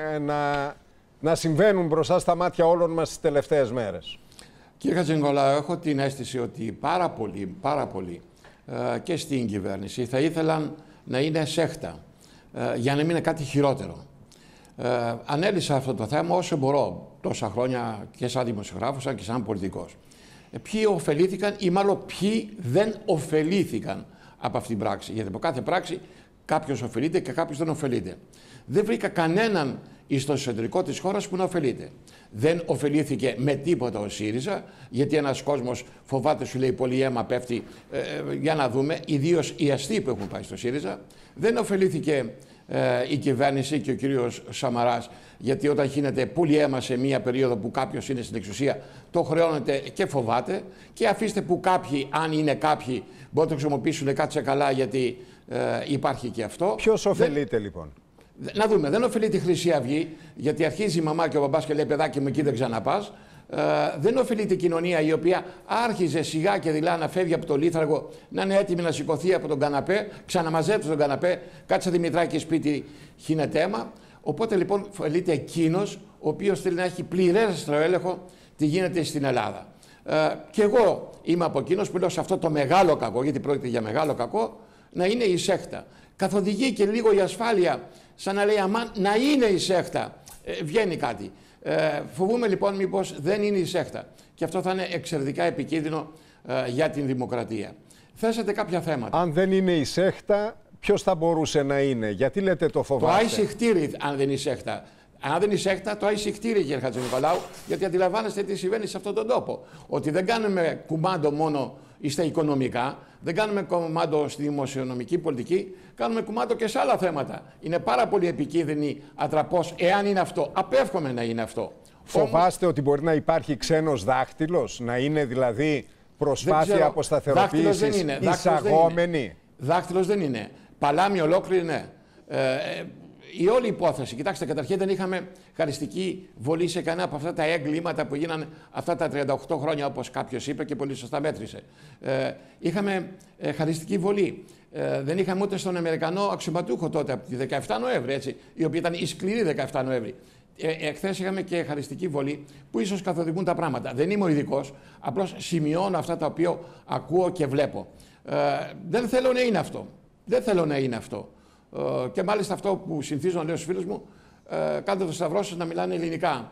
να συμβαίνουν μπροστά στα μάτια όλων μας τις τελευταίες μέρες. Κύριε Χατζηνικολάου, έχω την αίσθηση ότι πάρα πολλοί και στην κυβέρνηση θα ήθελαν να είναι σέχτα για να μην είναι κάτι χειρότερο. Ανέλησα αυτό το θέμα όσο μπορώ τόσα χρόνια και σαν δημοσιογράφος και σαν πολιτικός. Ποιοι ωφελήθηκαν ή μάλλον ποιοι δεν ωφελήθηκαν από αυτή την πράξη. Γιατί από κάθε πράξη κάποιος ωφελείται και κάποιος δεν ωφελείται. Δεν βρήκα κανέναν στο εσωτερικό της χώρας που να ωφελείται. Δεν ωφελήθηκε με τίποτα ο ΣΥΡΙΖΑ, γιατί ένας κόσμος φοβάται, σου λέει, πολύ αίμα πέφτει, για να δούμε, ιδίως οι αστεί που έχουν πάει στο ΣΥΡΙΖΑ. Δεν ωφελήθηκε η κυβέρνηση και ο κύριος Σαμαράς. Γιατί όταν γίνεται πουλή αίμα σε μία περίοδο που κάποιος είναι στην εξουσία, το χρεώνεται και φοβάται. Και αφήστε που κάποιοι, αν είναι κάποιοι, μπορούν να το χρησιμοποιήσουν κάτσε καλά, γιατί υπάρχει και αυτό. Ποιος ωφελείται λοιπόν? Να δούμε, δεν ωφελεί τη Χρυσή Αυγή, γιατί αρχίζει η μαμά και ο μπαμπάς και λέει παιδάκι μου εκεί δεν ξαναπάς. Δεν ωφελεί την κοινωνία, η οποία άρχιζε σιγά και δειλά να φεύγει από το λίθαργο, να είναι έτοιμη να σηκωθεί από τον καναπέ, ξαναμαζεύεται στον καναπέ, κάτσε Δημητράκη σπίτι, χύνεται αίμα. Οπότε λοιπόν ωφελείται εκείνος ο οποίος θέλει να έχει πληρέστερο έλεγχο τι γίνεται στην Ελλάδα. Και εγώ είμαι από εκείνος που λέω σε αυτό το μεγάλο κακό, γιατί πρόκειται για μεγάλο κακό, να είναι η σέχτα. Καθοδηγεί και λίγο η ασφάλεια, σαν να λέει αμάν να είναι η σέχτα. Βγαίνει κάτι. Φοβούμαι λοιπόν μήπως δεν είναι η σέχτα. Και αυτό θα είναι εξαιρετικά επικίνδυνο για την δημοκρατία. Θέσατε κάποια θέματα. Αν δεν είναι η σέχτα, ποιος θα μπορούσε να είναι? Γιατί λέτε το φοβάστε? Το αϊσιχτήρι, αν δεν είναι η σέχτα. Αν δεν είναι η σέχτα, το αϊσιχτήρι, κύριε Χατζηνικολάου, γιατί αντιλαμβάνεστε τι συμβαίνει σε αυτόν τον τόπο. Ότι δεν κάνουμε κουμάντο μόνο στα οικονομικά, δεν κάνουμε κουμάντο στη δημοσιονομική πολιτική, κάνουμε κουμάντο και σε άλλα θέματα. Είναι πάρα πολύ επικίνδυνη ατραπός, εάν είναι αυτό. Απέφχομαι να είναι αυτό. Φοβάστε ότι μπορεί να υπάρχει ξένος δάχτυλος, να είναι δηλαδή προσπάθεια αποσταθεροποίησης εισαγόμενη? Δάχτυλος δεν είναι. Παλάμη ολόκληρη είναι. Η όλη υπόθεση, κοιτάξτε, καταρχήν δεν είχαμε χαριστική βολή σε κανένα από αυτά τα έγκληματα που γίνανε αυτά τα 38 χρόνια, όπως κάποιος είπε και πολύ σωστά μέτρησε. Είχαμε χαριστική βολή. Δεν είχαμε ούτε στον Αμερικανό αξιωματούχο τότε, από τη 17 Νοέμβρη, έτσι, η οποία ήταν η σκληρή 17 Νοέμβρη. Εχθές είχαμε και χαριστική βολή που ίσως καθοδηγούν τα πράγματα. Δεν είμαι ο ειδικός, απλώς σημειώνω αυτά τα οποία ακούω και βλέπω. Δεν θέλω να είναι αυτό. Δεν θέλω να είναι αυτό. Και μάλιστα αυτό που συνηθίζω να λέω στους φίλους μου, κάντε το σταυρό σας να μιλάνε ελληνικά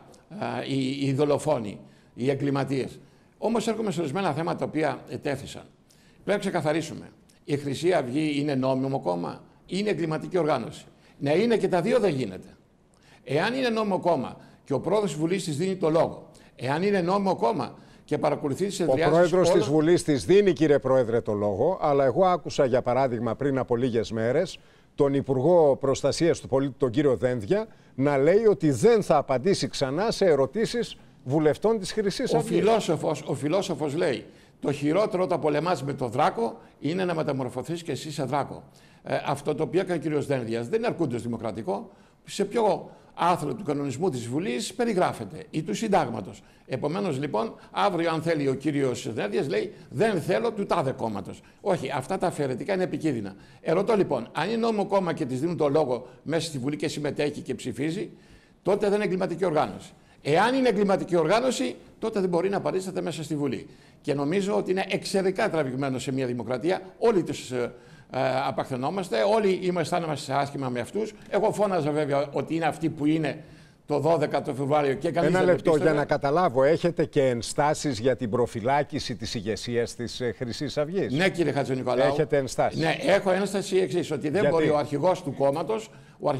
οι δολοφόνοι, οι εγκληματίες. Όμως έρχομαι σε ορισμένα θέματα τα οποία ετέθησαν. Πρέπει να ξεκαθαρίσουμε. Η Χρυσή Αυγή είναι νόμιμο κόμμα ή είναι εγκληματική οργάνωση? Να είναι και τα δύο δεν γίνεται. Εάν είναι νόμιμο κόμμα και ο πρόεδρος της Βουλής της δίνει το λόγο, εάν είναι νόμιμο κόμμα και παρακολουθεί τις ενδειάσεις. Ο πρόεδρος της Βουλής της δίνει, κύριε Πρόεδρε, το λόγο, αλλά εγώ άκουσα για παράδειγμα πριν από λίγες μέρες τον Υπουργό Προστασίας του Πολίτη, τον κύριο Δένδια, να λέει ότι δεν θα απαντήσει ξανά σε ερωτήσεις βουλευτών της Χρυσής Αυγής. Ο φιλόσοφος λέει: το χειρότερο όταν πολεμάς με τον δράκο είναι να μεταμορφωθείς και εσύ σε δράκο. Αυτό το οποίο έκανε ο κύριος Δένδιας δεν είναι αρκούντος δημοκρατικό. Σε ποιο άρθρο του κανονισμού της Βουλής περιγράφεται ή του συντάγματος? Επομένως λοιπόν, αύριο, αν θέλει ο κύριος Δένδιας, λέει δεν θέλω του τάδε κόμματος. Όχι, αυτά τα αφαιρετικά είναι επικίνδυνα. Ερωτώ λοιπόν, αν είναι νόμιμο κόμμα και της δίνουν το λόγο μέσα στη Βουλή και συμμετέχει και ψηφίζει, τότε δεν είναι εγκληματική οργάνωση. Εάν είναι εγκληματική οργάνωση, τότε δεν μπορεί να παρίσταται μέσα στη Βουλή. Και νομίζω ότι είναι εξαιρετικά τραβηγμένο σε μια δημοκρατία. Όλοι τους απαχθενόμαστε, όλοι αισθάνομαστε άσχημα με αυτούς. Εγώ φώναζα βέβαια ότι είναι αυτοί που είναι το 12 το Φεβρουάριο και κανείς Ένα δεν λεπτό πίστευε. για να καταλάβω, έχετε και ενστάσεις για την προφυλάκηση της ηγεσίας της Χρυσής Αυγής? Ναι, κύριε Χατζηνικολάου. Έχετε ενστάσεις? Ναι, έχω ένσταση εξής, ότι δεν μπορεί ο αρχηγός του κόμματος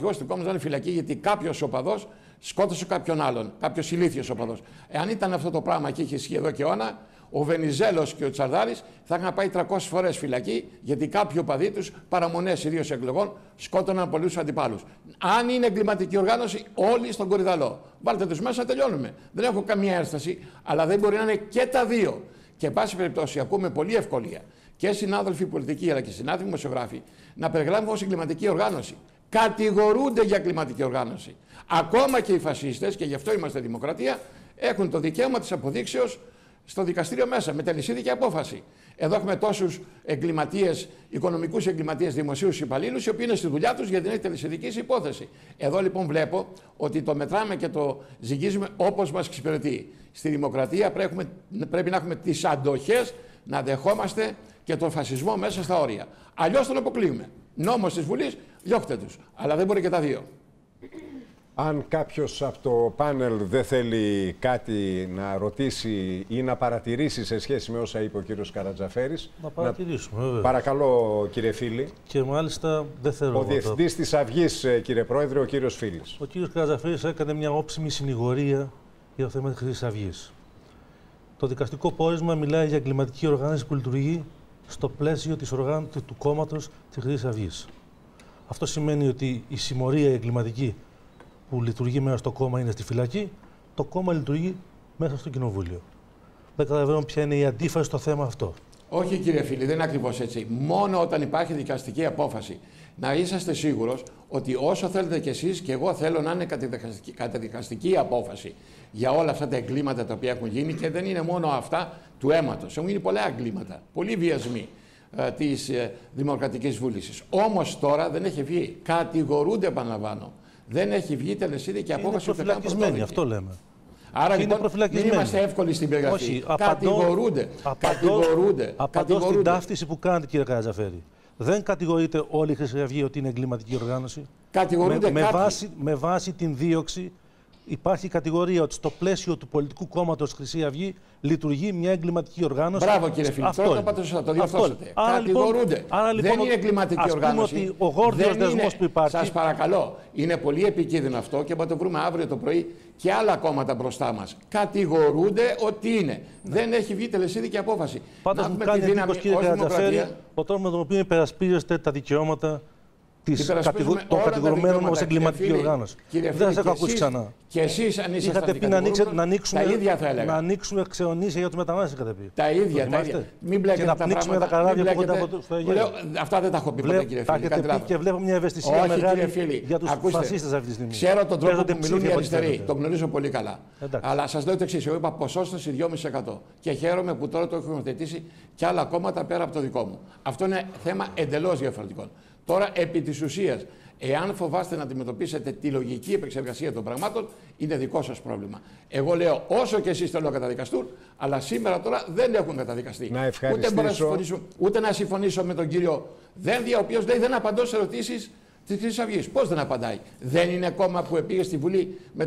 να είναι φυλακή γιατί κάποιος οπαδός σκότωσε κάποιον άλλον, κάποιος ηλίθιος οπαδός. Εάν ήταν αυτό το πράγμα και είχε ισχύει εδώ και αιώνα, ο Βενιζέλος και ο Τσαρδάρης θα είχαν πάει 300 φορές φυλακή, γιατί κάποιοι οπαδοί τους, παραμονές ιδίως εκλογών, σκότωναν πολλούς αντιπάλους. Αν είναι εγκληματική οργάνωση, όλοι στον κορυδαλό. Βάλτε τους μέσα, τελειώνουμε. Δεν έχω καμία ένσταση, αλλά δεν μπορεί να είναι και τα δύο. Και, εν πάση περιπτώσει, ακούμε πολύ ευκολία και συνάδελφοι πολιτικοί αλλά και συνάδελφοι δημοσιογράφοι να περιγράφουν ως εγκληματική οργάνωση. Κατηγορούνται για εγκληματική οργάνωση. Ακόμα και οι φασίστες, και γι' αυτό είμαστε δημοκρατία, έχουν το δικαίωμα της αποδείξεως στο δικαστήριο μέσα, με τελεσίδικη απόφαση. Εδώ έχουμε τόσους εγκληματίες, οικονομικούς εγκληματίες, δημοσίους υπαλλήλους, οι οποίοι είναι στη δουλειά τους γιατί είναι τελεσίδικη υπόθεση. Εδώ λοιπόν βλέπω ότι το μετράμε και το ζυγίζουμε όπως μας εξυπηρετεί. Στη δημοκρατία πρέπει να έχουμε τις αντοχές να δεχόμαστε και τον φασισμό μέσα στα όρια. Αλλιώς τον αποκλείουμε. Νόμος της Βουλής, διώχτε τους. Αλλά δεν μπορεί και τα δύο. Αν κάποιος από το πάνελ δεν θέλει κάτι να ρωτήσει ή να παρατηρήσει σε σχέση με όσα είπε ο κύριος Καρατζαφέρης. Να παρατηρήσουμε, βέβαια. Παρακαλώ, κύριε Φίλη. Και μάλιστα δεν θέλω. Ο Διευθυντής της Αυγής, κύριε Πρόεδρε, ο κύριος Φίλης. Ο κύριος Καρατζαφέρης έκανε μια όψιμη συνηγορία για το θέμα της Χρυσής Αυγής. Το δικαστικό πόρισμα μιλάει για εγκληματική οργάνωση που λειτουργεί στο πλαίσιο της οργάνωσης του κόμματος της Χρυσής Αυγής. Αυτό σημαίνει ότι η συμμορία εγκληματική που λειτουργεί μέσα στο κόμμα είναι στη φυλακή, το κόμμα λειτουργεί μέσα στο κοινοβούλιο. Δεν καταλαβαίνω ποια είναι η αντίφαση στο θέμα αυτό. Όχι, κύριε φίλε, δεν είναι ακριβώς έτσι. Μόνο όταν υπάρχει δικαστική απόφαση. Να είσαστε σίγουρος ότι όσο θέλετε κι εσείς και εγώ θέλω να είναι καταδικαστική απόφαση για όλα αυτά τα εγκλήματα τα οποία έχουν γίνει, και δεν είναι μόνο αυτά του αίματος. Έχουν γίνει πολλά εγκλήματα, πολλοί βιασμοί της Δημοκρατικής Βούλησης. Όμως τώρα δεν έχει βγει. Κατηγορούνται, επαναλαμβάνω. Δεν έχει βγει τελεσίδικη και απόφαση. Είναι προφυλακισμένοι, αυτό λέμε. Άρα λοιπόν δεν είμαστε εύκολοι στην περιγραφή. Όχι, κατηγορούνται. Απαντώ στην ταύτιση που κάνετε, κύριε Καρατζαφέρη. Δεν κατηγορείται όλη η Χρυσή Αυγή ότι είναι εγκληματική οργάνωση. Κατηγορούνται με βάση την δίωξη υπάρχει κατηγορία ότι στο πλαίσιο του πολιτικού κόμματος Χρυσή Αυγή λειτουργεί μια εγκληματική οργάνωση. Μπράβο, κύριε φίλε. Τώρα το πάτε σωστά, το διορθώσατε. Κατηγορούνται. Δεν είναι εγκληματική οργάνωση. Ότι ο γόρδιος δεσμός που υπάρχει. Σας παρακαλώ. Είναι πολύ επικίνδυνο αυτό και θα το βρούμε αύριο το πρωί και άλλα κόμματα μπροστά μας. Κατηγορούνται ότι είναι. Ναι. Δεν έχει βγει τελεσίδικη απόφαση. Πάντως μου κάνει εντύπωση, κύριε Καρατζαφέρη, ο τρόπος με τον οποίο υπερασπίζεστε τα δικαιώματα των κατηγορουμένων ως εγκληματική οργάνωση. Δεν σας έχω ακούσει ξανά. Και εσείς, αν είχατε πει να ανοίξουμε ξεωνίσια για τους μετανάστες, είχατε πει. Τα ίδια. Μην μπλέκετε τα πράγματα. Και να πνίξουμε τα καράβια που έρχονται από το Αιγαίο. Αυτά δεν τα έχω πει ποτέ, κύριε φίλε. Τα έχετε πει και βλέπω μια ευαισθησία μεγάλη για τους φασίστες αυτή τη στιγμή. Ξέρω τον τρόπο που μιλούν οι αριστεροί. Το γνωρίζω πολύ καλά. Αλλά σας λέω το εξής. Εγώ είπα ποσόστοση 2,5%. Και χαίρομαι που τώρα το έχουν υιοθετήσει και άλλα κόμματα πέρα από το δικό μου. Αυτό είναι θέμα εντελώς διαφορετικό. Τώρα, επί της ουσίας, εάν φοβάστε να αντιμετωπίσετε τη λογική επεξεργασία των πραγμάτων, είναι δικό σας πρόβλημα. Εγώ λέω, όσο και εσείς θέλω να καταδικαστούν, αλλά σήμερα τώρα δεν έχουν καταδικαστεί. Να ευχαριστήσω. Ούτε να συμφωνήσω με τον κύριο Δένδια, ο οποίος λέει δεν απαντώ σε ερωτήσεις της Χρυσής Αυγής. Πώς δεν απαντάει? Δεν είναι κόμμα που πήγε στη Βουλή με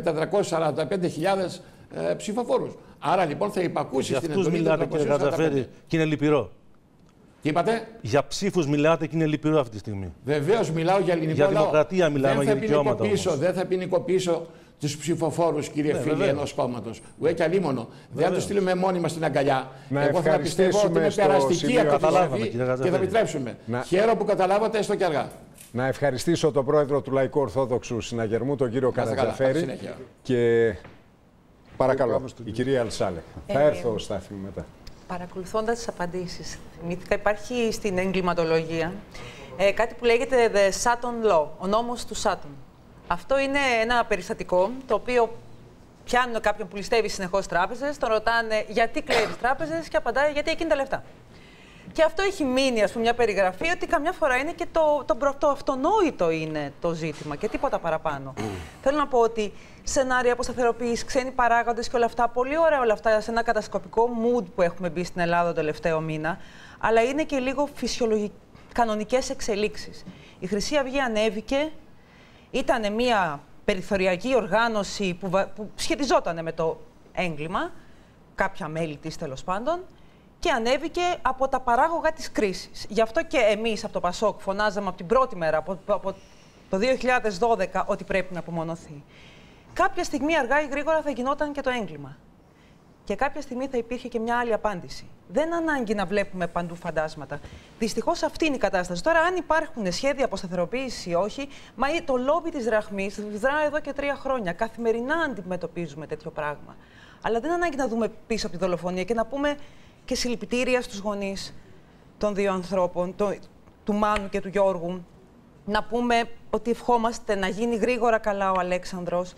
445.000 ψηφοφόρους. Άρα λοιπόν θα υπακούσει στην εντολή. Για αυτούς μιλάτε, κύριε Καρατζαφέρη, και είναι λυπηρό. Τι είπατε? Για ψήφους μιλάτε και είναι λυπηρό αυτή τη στιγμή. Βεβαίως μιλάω για ελληνικό λαό. Για δημοκρατία μιλάμε, για δικαιώματα. Δεν θα ποινικοποιήσω τους ψηφοφόρους, κύριε φίλοι, ενός κόμματος. Ουέ και αλίμονο. Δεν θα τους στείλουμε μόνιμα στην αγκαλιά. Εγώ θα πιστεύω ότι είναι περαστική αυτή και θα επιτρέψουμε. Χαίρομαι που καταλάβατε, έστω και αργά. Να ευχαριστήσω τον πρόεδρο του Λαϊκού Ορθόδοξου Συναγερμού, τον κύριο Καρατζαφέρη. Και παρακαλώ, η κυρία Αλσάλε. Θα έρθω στάθμη μετά. Παρακολουθώντας τις απαντήσεις, θυμήθηκα, υπάρχει στην εγκληματολογία κάτι που λέγεται The Sutton Law, ο νόμος του Sutton. Αυτό είναι ένα περιστατικό το οποίο πιάνουν κάποιον που ληστεύει συνεχώς τράπεζες, τον ρωτάνε γιατί κλέβεις τράπεζες και απαντάει γιατί εκείνη τα λεφτά. Και αυτό έχει μείνει, ας πούμε, μια περιγραφή ότι καμιά φορά είναι και το αυτονόητο είναι το ζήτημα και τίποτα παραπάνω. Θέλω να πω ότι σενάρια αποσταθεροποίηση, ξένοι παράγοντες και όλα αυτά, πολύ ωραία όλα αυτά σε ένα κατασκοπικό mood που έχουμε μπει στην Ελλάδα τον τελευταίο μήνα, αλλά είναι και λίγο κανονικές εξελίξεις. Η Χρυσή Αυγή ανέβηκε, ήταν μια περιθωριακή οργάνωση που σχετιζόταν με το έγκλημα, κάποια μέλη της τέλος πάντων, και ανέβηκε από τα παράγωγα της κρίσης. Γι' αυτό και εμείς από το ΠΑΣΟΚ φωνάζαμε από την πρώτη μέρα, από το 2012, ότι πρέπει να απομονωθεί. Κάποια στιγμή αργά ή γρήγορα θα γινόταν και το έγκλημα. Και κάποια στιγμή θα υπήρχε και μια άλλη απάντηση. Δεν ανάγκη να βλέπουμε παντού φαντάσματα. Δυστυχώς αυτή είναι η κατάσταση. Τώρα, αν υπάρχουν σχέδια αποσταθεροποίηση ή όχι, μα το λόμπι της δραχμής δρά εδώ και 3 χρόνια. Καθημερινά αντιμετωπίζουμε τέτοιο πράγμα. Αλλά δεν ανάγκη να δούμε πίσω από τη δολοφονία και να πούμε και συλληπιτήρια στους γονείς των δύο ανθρώπων, του Μάνου και του Γιώργου. Να πούμε ότι ευχόμαστε να γίνει γρήγορα καλά ο Αλέξανδρος.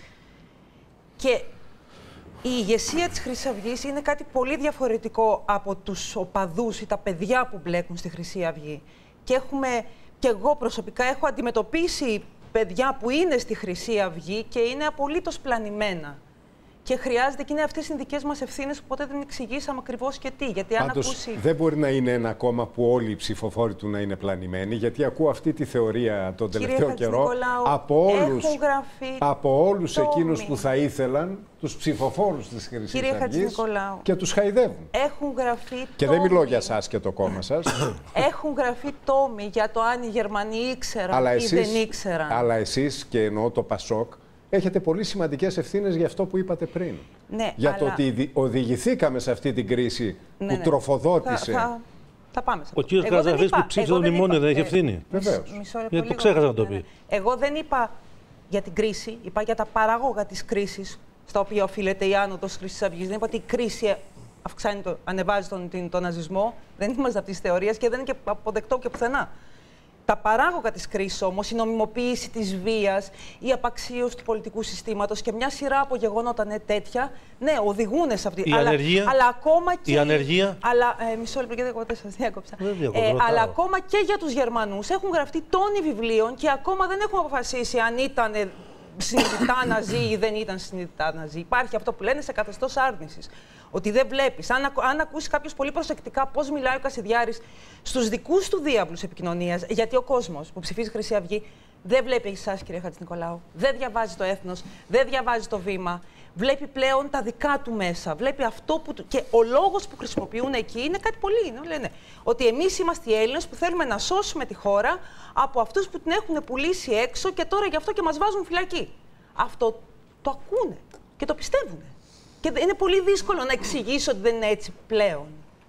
Και η ηγεσία της Χρυσής Αυγής είναι κάτι πολύ διαφορετικό από τους οπαδούς ή τα παιδιά που μπλέκουν στη Χρυσή Αυγή. Και εγώ προσωπικά έχω αντιμετωπίσει παιδιά που είναι στη Χρυσή Αυγή και είναι απολύτως πλανημένα. Και χρειάζεται, και είναι αυτές οι δικές μας ευθύνες που ποτέ δεν εξηγήσαμε ακριβώς και τι. Γιατί αν ακούσει... δεν μπορεί να είναι ένα κόμμα που όλοι οι ψηφοφόροι του να είναι πλανημένοι, γιατί ακούω αυτή τη θεωρία τον τελευταίο καιρό από όλους εκείνους που θα ήθελαν τους ψηφοφόρους της Χρυσής Αυγής και τους χαϊδεύουν. Έχουν γραφεί και δεν μιλώ για εσάς και το κόμμα σας. Έχουν γραφεί τόμοι για το αν οι Γερμανοί ήξεραν ή δεν ήξεραν. Αλλά εσείς, και εννοώ το ΠΑΣΟΚ, έχετε πολύ σημαντικές ευθύνες για αυτό που είπατε πριν. Ναι, για το ότι οδηγηθήκαμε σε αυτή την κρίση που τροφοδότησε Θα πάμε. Ο κύριος Καρατζαφέρης που ψήφισε το μνημόνιο δεν έχει ευθύνη? Βεβαίως. Γιατί το ξέχασα να το πει. Εγώ δεν είπα για την κρίση, είπα για τα παράγωγα της κρίσης, στα οποία οφείλεται η άνοδος της Χρυσής Αυγής. Δεν είπα ότι η κρίση ανεβάζει τον ναζισμό. Δεν είμαστε αυτής της θεωρίας και δεν είναι και αποδεκτό και πουθενά. Τα παράγωγα της κρίσης όμως, η νομιμοποίηση της βίας, η απαξίωση του πολιτικού συστήματος και μια σειρά από γεγονότα τέτοια, ναι, οδηγούν σε αυτή. Η ανεργία. Αλλά ακόμα και. Η ανεργία. Αλλά, μισό λεπτό, γιατί εγώ δεν σας διάκοψα. Αλλά ακόμα και για τους Γερμανούς έχουν γραφτεί τόνοι βιβλίων και ακόμα δεν έχουμε αποφασίσει αν ήταν συνειδητά Ναζί ή δεν ήταν συνειδητά Ναζί. Υπάρχει αυτό που λένε σε καθεστώς άρνησης. Ότι δεν βλέπεις. Αν ακούσει κάποιος πολύ προσεκτικά πώς μιλάει ο Κασιδιάρης στους δικούς του διάβλους επικοινωνίας, γιατί ο κόσμος που ψηφίζει Χρυσή Αυγή δεν βλέπει εσάς, κύριε Χατζηνικολάου, δεν διαβάζει το Έθνος, δεν διαβάζει το Βήμα, βλέπει πλέον τα δικά του μέσα. Βλέπει αυτό που. Και ο λόγος που χρησιμοποιούν εκεί είναι κάτι πολύ. Λένε ότι εμείς είμαστε οι Έλληνες που θέλουμε να σώσουμε τη χώρα από αυτούς που την έχουν πουλήσει έξω και τώρα γι' αυτό και μας βάζουν φυλακή. Αυτό το ακούνε και το πιστεύουν. Και είναι πολύ δύσκολο να εξηγήσω ότι δεν είναι έτσι πλέον.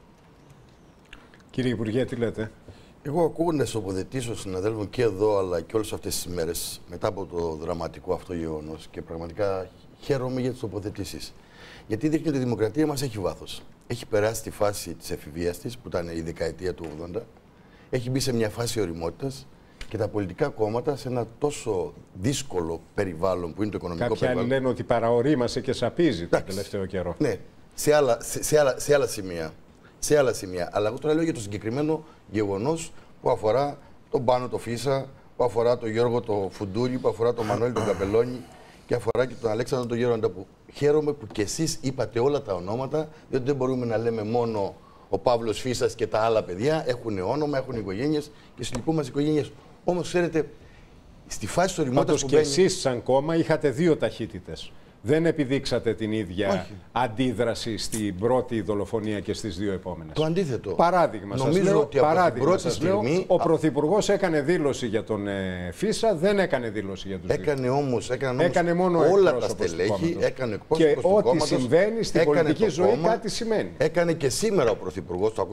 Κύριε Υπουργέ, τι λέτε? Εγώ ακούγοντας τοποθετήσεις των συναδέλφων και εδώ αλλά και όλες αυτές τις μέρες μετά από το δραματικό αυτό γεγονός και πραγματικά χαίρομαι για τις τοποθετήσεις. Γιατί δείχνει ότι η δημοκρατία μας έχει βάθος. Έχει περάσει τη φάση της εφηβείας της, που ήταν η δεκαετία του 80, έχει μπει σε μια φάση οριμότητας και τα πολιτικά κόμματα σε ένα τόσο δύσκολο περιβάλλον που είναι το οικονομικό περιβάλλον. Κάποιοι λένε ότι παραορίμασε και σαπίζει τον τελευταίο καιρό. Ναι, σε άλλα σημεία. Αλλά εγώ τώρα λέω για το συγκεκριμένο γεγονός που αφορά τον Πάνο το Φίσα, που αφορά τον Γιώργο το Φουντούρη, που αφορά τον Μανώλη τον Καπελώνη και αφορά και τον Αλέξανδρο τον Γέροντα. Που χαίρομαι που κι εσείς είπατε όλα τα ονόματα, διότι δεν μπορούμε να λέμε μόνο ο Παύλος Φίσας και τα άλλα παιδιά. Έχουν όνομα, έχουν οικογένειες και συλληπούμαστε οικογένειες. Όμως, ξέρετε, στη φάση του οριμότητας που μπαίνει... και εσείς σαν κόμμα είχατε δύο ταχύτητες. Δεν επιδείξατε την ίδια αντίδραση στην πρώτη δολοφονία και στις δύο επόμενες. Το αντίθετο. Παράδειγμα, σας λέω, ο Πρωθυπουργός έκανε δήλωση για τον Φίσα, δεν έκανε δήλωση για τους δύο. Έκανε μόνο όλα τα στελέχη, έκανε εκπρόσωπος του κόμματος. Και ό,τι συμβαίνει στην πολιτική ζωή κάτι σημαίνει. Έκανε και σήμερα ο Πρωθυπουργός, το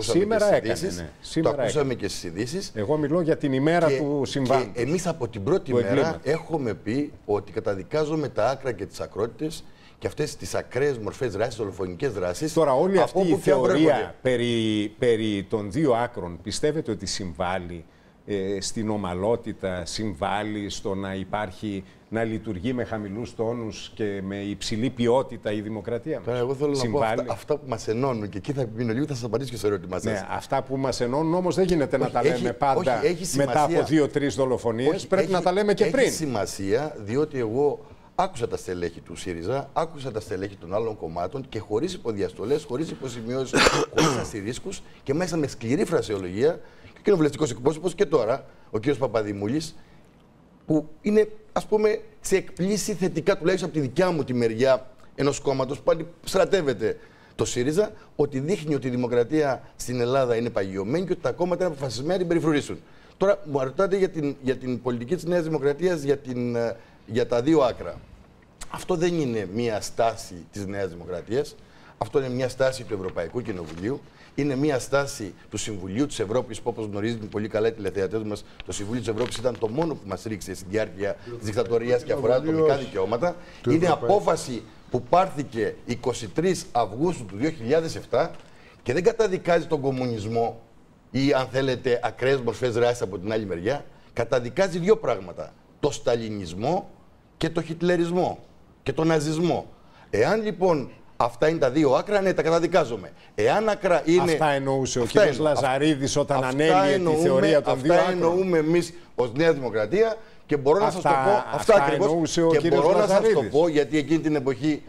ακούσαμε και στις ειδήσεις. Εγώ μιλώ για την ημέρα του συμβάντου. Εμείς από την πρώτη μέρα έχουμε πει ότι καταδικάζουμε τα άκρα και τις ακρότητες και αυτές τις ακραίες μορφές δράσης, δολοφονικές δράσεις. Τώρα, όλη αυτή η θεωρία περί των δύο άκρων πιστεύετε ότι συμβάλλει στην ομαλότητα, συμβάλλει στο να υπάρχει, να λειτουργεί με χαμηλούς τόνους και με υψηλή ποιότητα η δημοκρατία μας? Τώρα, εγώ θέλω να πω αυτά που μας ενώνουν και εκεί θα μείνω λίγο, θα σας απαντήσω και στο ερώτημα σας. Ναι, αυτά που μας ενώνουν όμως δεν γίνεται να τα λέμε πάντα μετά από 2-3 δολοφονίες. Πρέπει να τα λέμε και πριν. Έχει σημασία, διότι εγώ άκουσα τα στελέχη του ΣΥΡΙΖΑ, άκουσα τα στελέχη των άλλων κομμάτων και χωρίς υποδιαστολές, χωρίς υποσημειώσεις, χωρίς αστηρίσκους και μέσα με σκληρή φρασιολογία και ο κοινοβουλευτικός εκπρόσωπος και τώρα ο κ. Παπαδημούλης, που είναι, ας πούμε, σε εκπλήσει θετικά, τουλάχιστον από τη δικιά μου τη μεριά ενός κόμματος που αντιστρατεύεται το ΣΥΡΙΖΑ, ότι δείχνει ότι η δημοκρατία στην Ελλάδα είναι παγιωμένη και ότι τα κόμματα είναι αποφασισμένα να την περιφρουρήσουν. Τώρα, μου ρωτάτε για την πολιτική της Νέας Δημοκρατίας, για τα δύο άκρα. Αυτό δεν είναι μια στάση της Νέας Δημοκρατίας. Αυτό είναι μια στάση του Ευρωπαϊκού Κοινοβουλίου. Είναι μια στάση του Συμβουλίου της Ευρώπης, που όπως γνωρίζετε πολύ καλά οι τηλεθεατές μας, το Συμβούλιο της Ευρώπης ήταν το μόνο που μας ρίξε στη διάρκεια της δικτατορίας και αφορά ατομικά δικαιώματα. Είναι απόφαση που πάρθηκε 23 Αυγούστου του 2007 και δεν καταδικάζει τον κομμουνισμό ή, αν θέλετε, ακραίες μορφές δράσης από την άλλη μεριά. Καταδικάζει δύο πράγματα. Το σταλινισμό και το χιτλερισμό και το ναζισμό. Εάν λοιπόν αυτά είναι τα δύο άκρα, ναι, τα καταδικάζουμε. Εάν άκρα είναι... Αυτά εννοούσε ο κ. Λαζαρίδης όταν ανέλυε τη θεωρία των δύο άκρων. Αυτά εννοούμε εμείς ως Νέα Δημοκρατία και μπορώ να σας το πω αυτά ακριβώς. Και μπορώ να σας το πω γιατί εκείνη την εποχή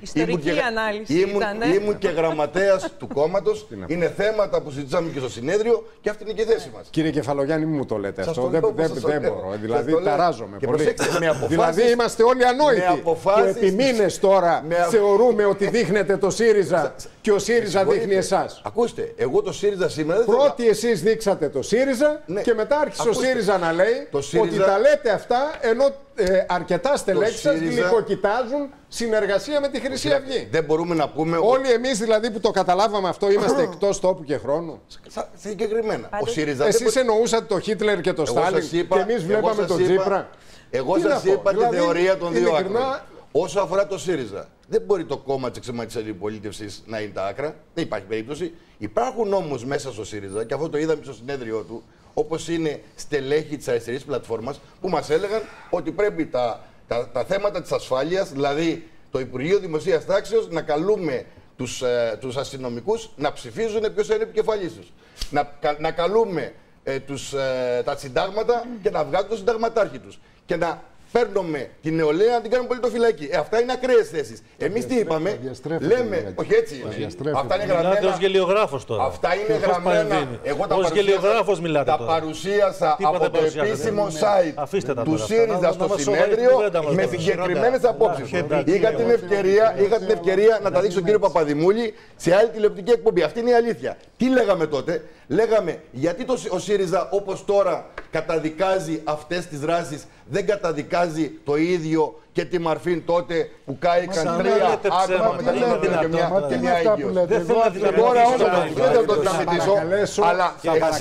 ήμουν και γραμματέας του κόμματος. Είναι θέματα που συζητήσαμε και στο συνέδριο και αυτή είναι και η θέση μας. Κύριε Κεφαλογιάννη, μην μου το λέτε αυτό. Δεν μπορώ. Δηλαδή ταράζομαι πολύ. Δηλαδή είμαστε όλοι ανόητοι. Και επί μήνες τώρα θεωρούμε ότι δείχνετε το ΣΥΡΙΖΑ και ο ΣΥΡΙΖΑ δείχνει εσάς. Ακούστε, εγώ το ΣΥΡΙΖΑ σήμερα. Πρώτοι εσείς δείξατε το ΣΥΡΙΖΑ και μετά άρχισε ο ΣΥΡΙΖΑ να λέει ότι τα λέτε αυτά ενώ αρκετά στελέχη σας γλυκοκοιτάζουν συνεργασία με τη Χρυσή Αυγή. Δεν μπορούμε να πούμε. Όλοι εμείς δηλαδή που το καταλάβαμε αυτό είμαστε εκτός τόπου και χρόνου. Συγκεκριμένα. Ο ΣΥΡΙΖΑ. Εσείς εννοούσατε το Χίτλερ και το Στάλιν και εμείς βλέπαμε τον Τσίπρα. Εγώ σας είπα τη θεωρία των δύο άκρων. Όσο αφορά το ΣΥΡΙΖΑ, δεν μπορεί το κόμμα της εξωματικής αντιπολίτευσης να είναι τα άκρα. Δεν υπάρχει περίπτωση. Υπάρχουν όμως μέσα στο ΣΥΡΙΖΑ, και αυτό το είδαμε στο συνέδριό του, όπως είναι στελέχη της αριστερής πλατφόρμας, που μας έλεγαν ότι πρέπει τα θέματα της ασφάλειας, δηλαδή το Υπουργείο Δημοσίας Τάξεως, να καλούμε τους αστυνομικούς να ψηφίζουν ποιος είναι επικεφαλής τους. Να καλούμε τα συντάγματα και να βγάζουν το συνταγματάρχη τους. Και να παίρνουμε την νεολαία να την κάνουμε πολιτοφυλακή. Αυτά είναι ακραίες θέσεις. Εμείς τι είπαμε, λέμε, όχι έτσι είναι. Αυτά είναι γραμμένα. Μιλάτε ως γελιογράφος τώρα. Αυτά είναι γραμμένα. Εγώ τα παρουσίασα από το επίσημο site του ΣΥΡΙΖΑ στο συνέδριο με συγκεκριμένες απόψεις. Είχα την ευκαιρία να τα δείξω στον κύριο Παπαδημούλη σε άλλη τηλεοπτική εκπομπή. Αυτή είναι η αλήθεια. Τι λέγαμε τότε? Λέγαμε γιατί ο ΣΥΡΙΖΑ όπως τώρα καταδικάζει αυτές τις δράσεις, δεν καταδικάζει το ίδιο και τη Μαρφίν τότε που κάηκαν 3 άτομα και μια οικείωση. Τώρα όμως δεν θα το δραματίσω, αλλά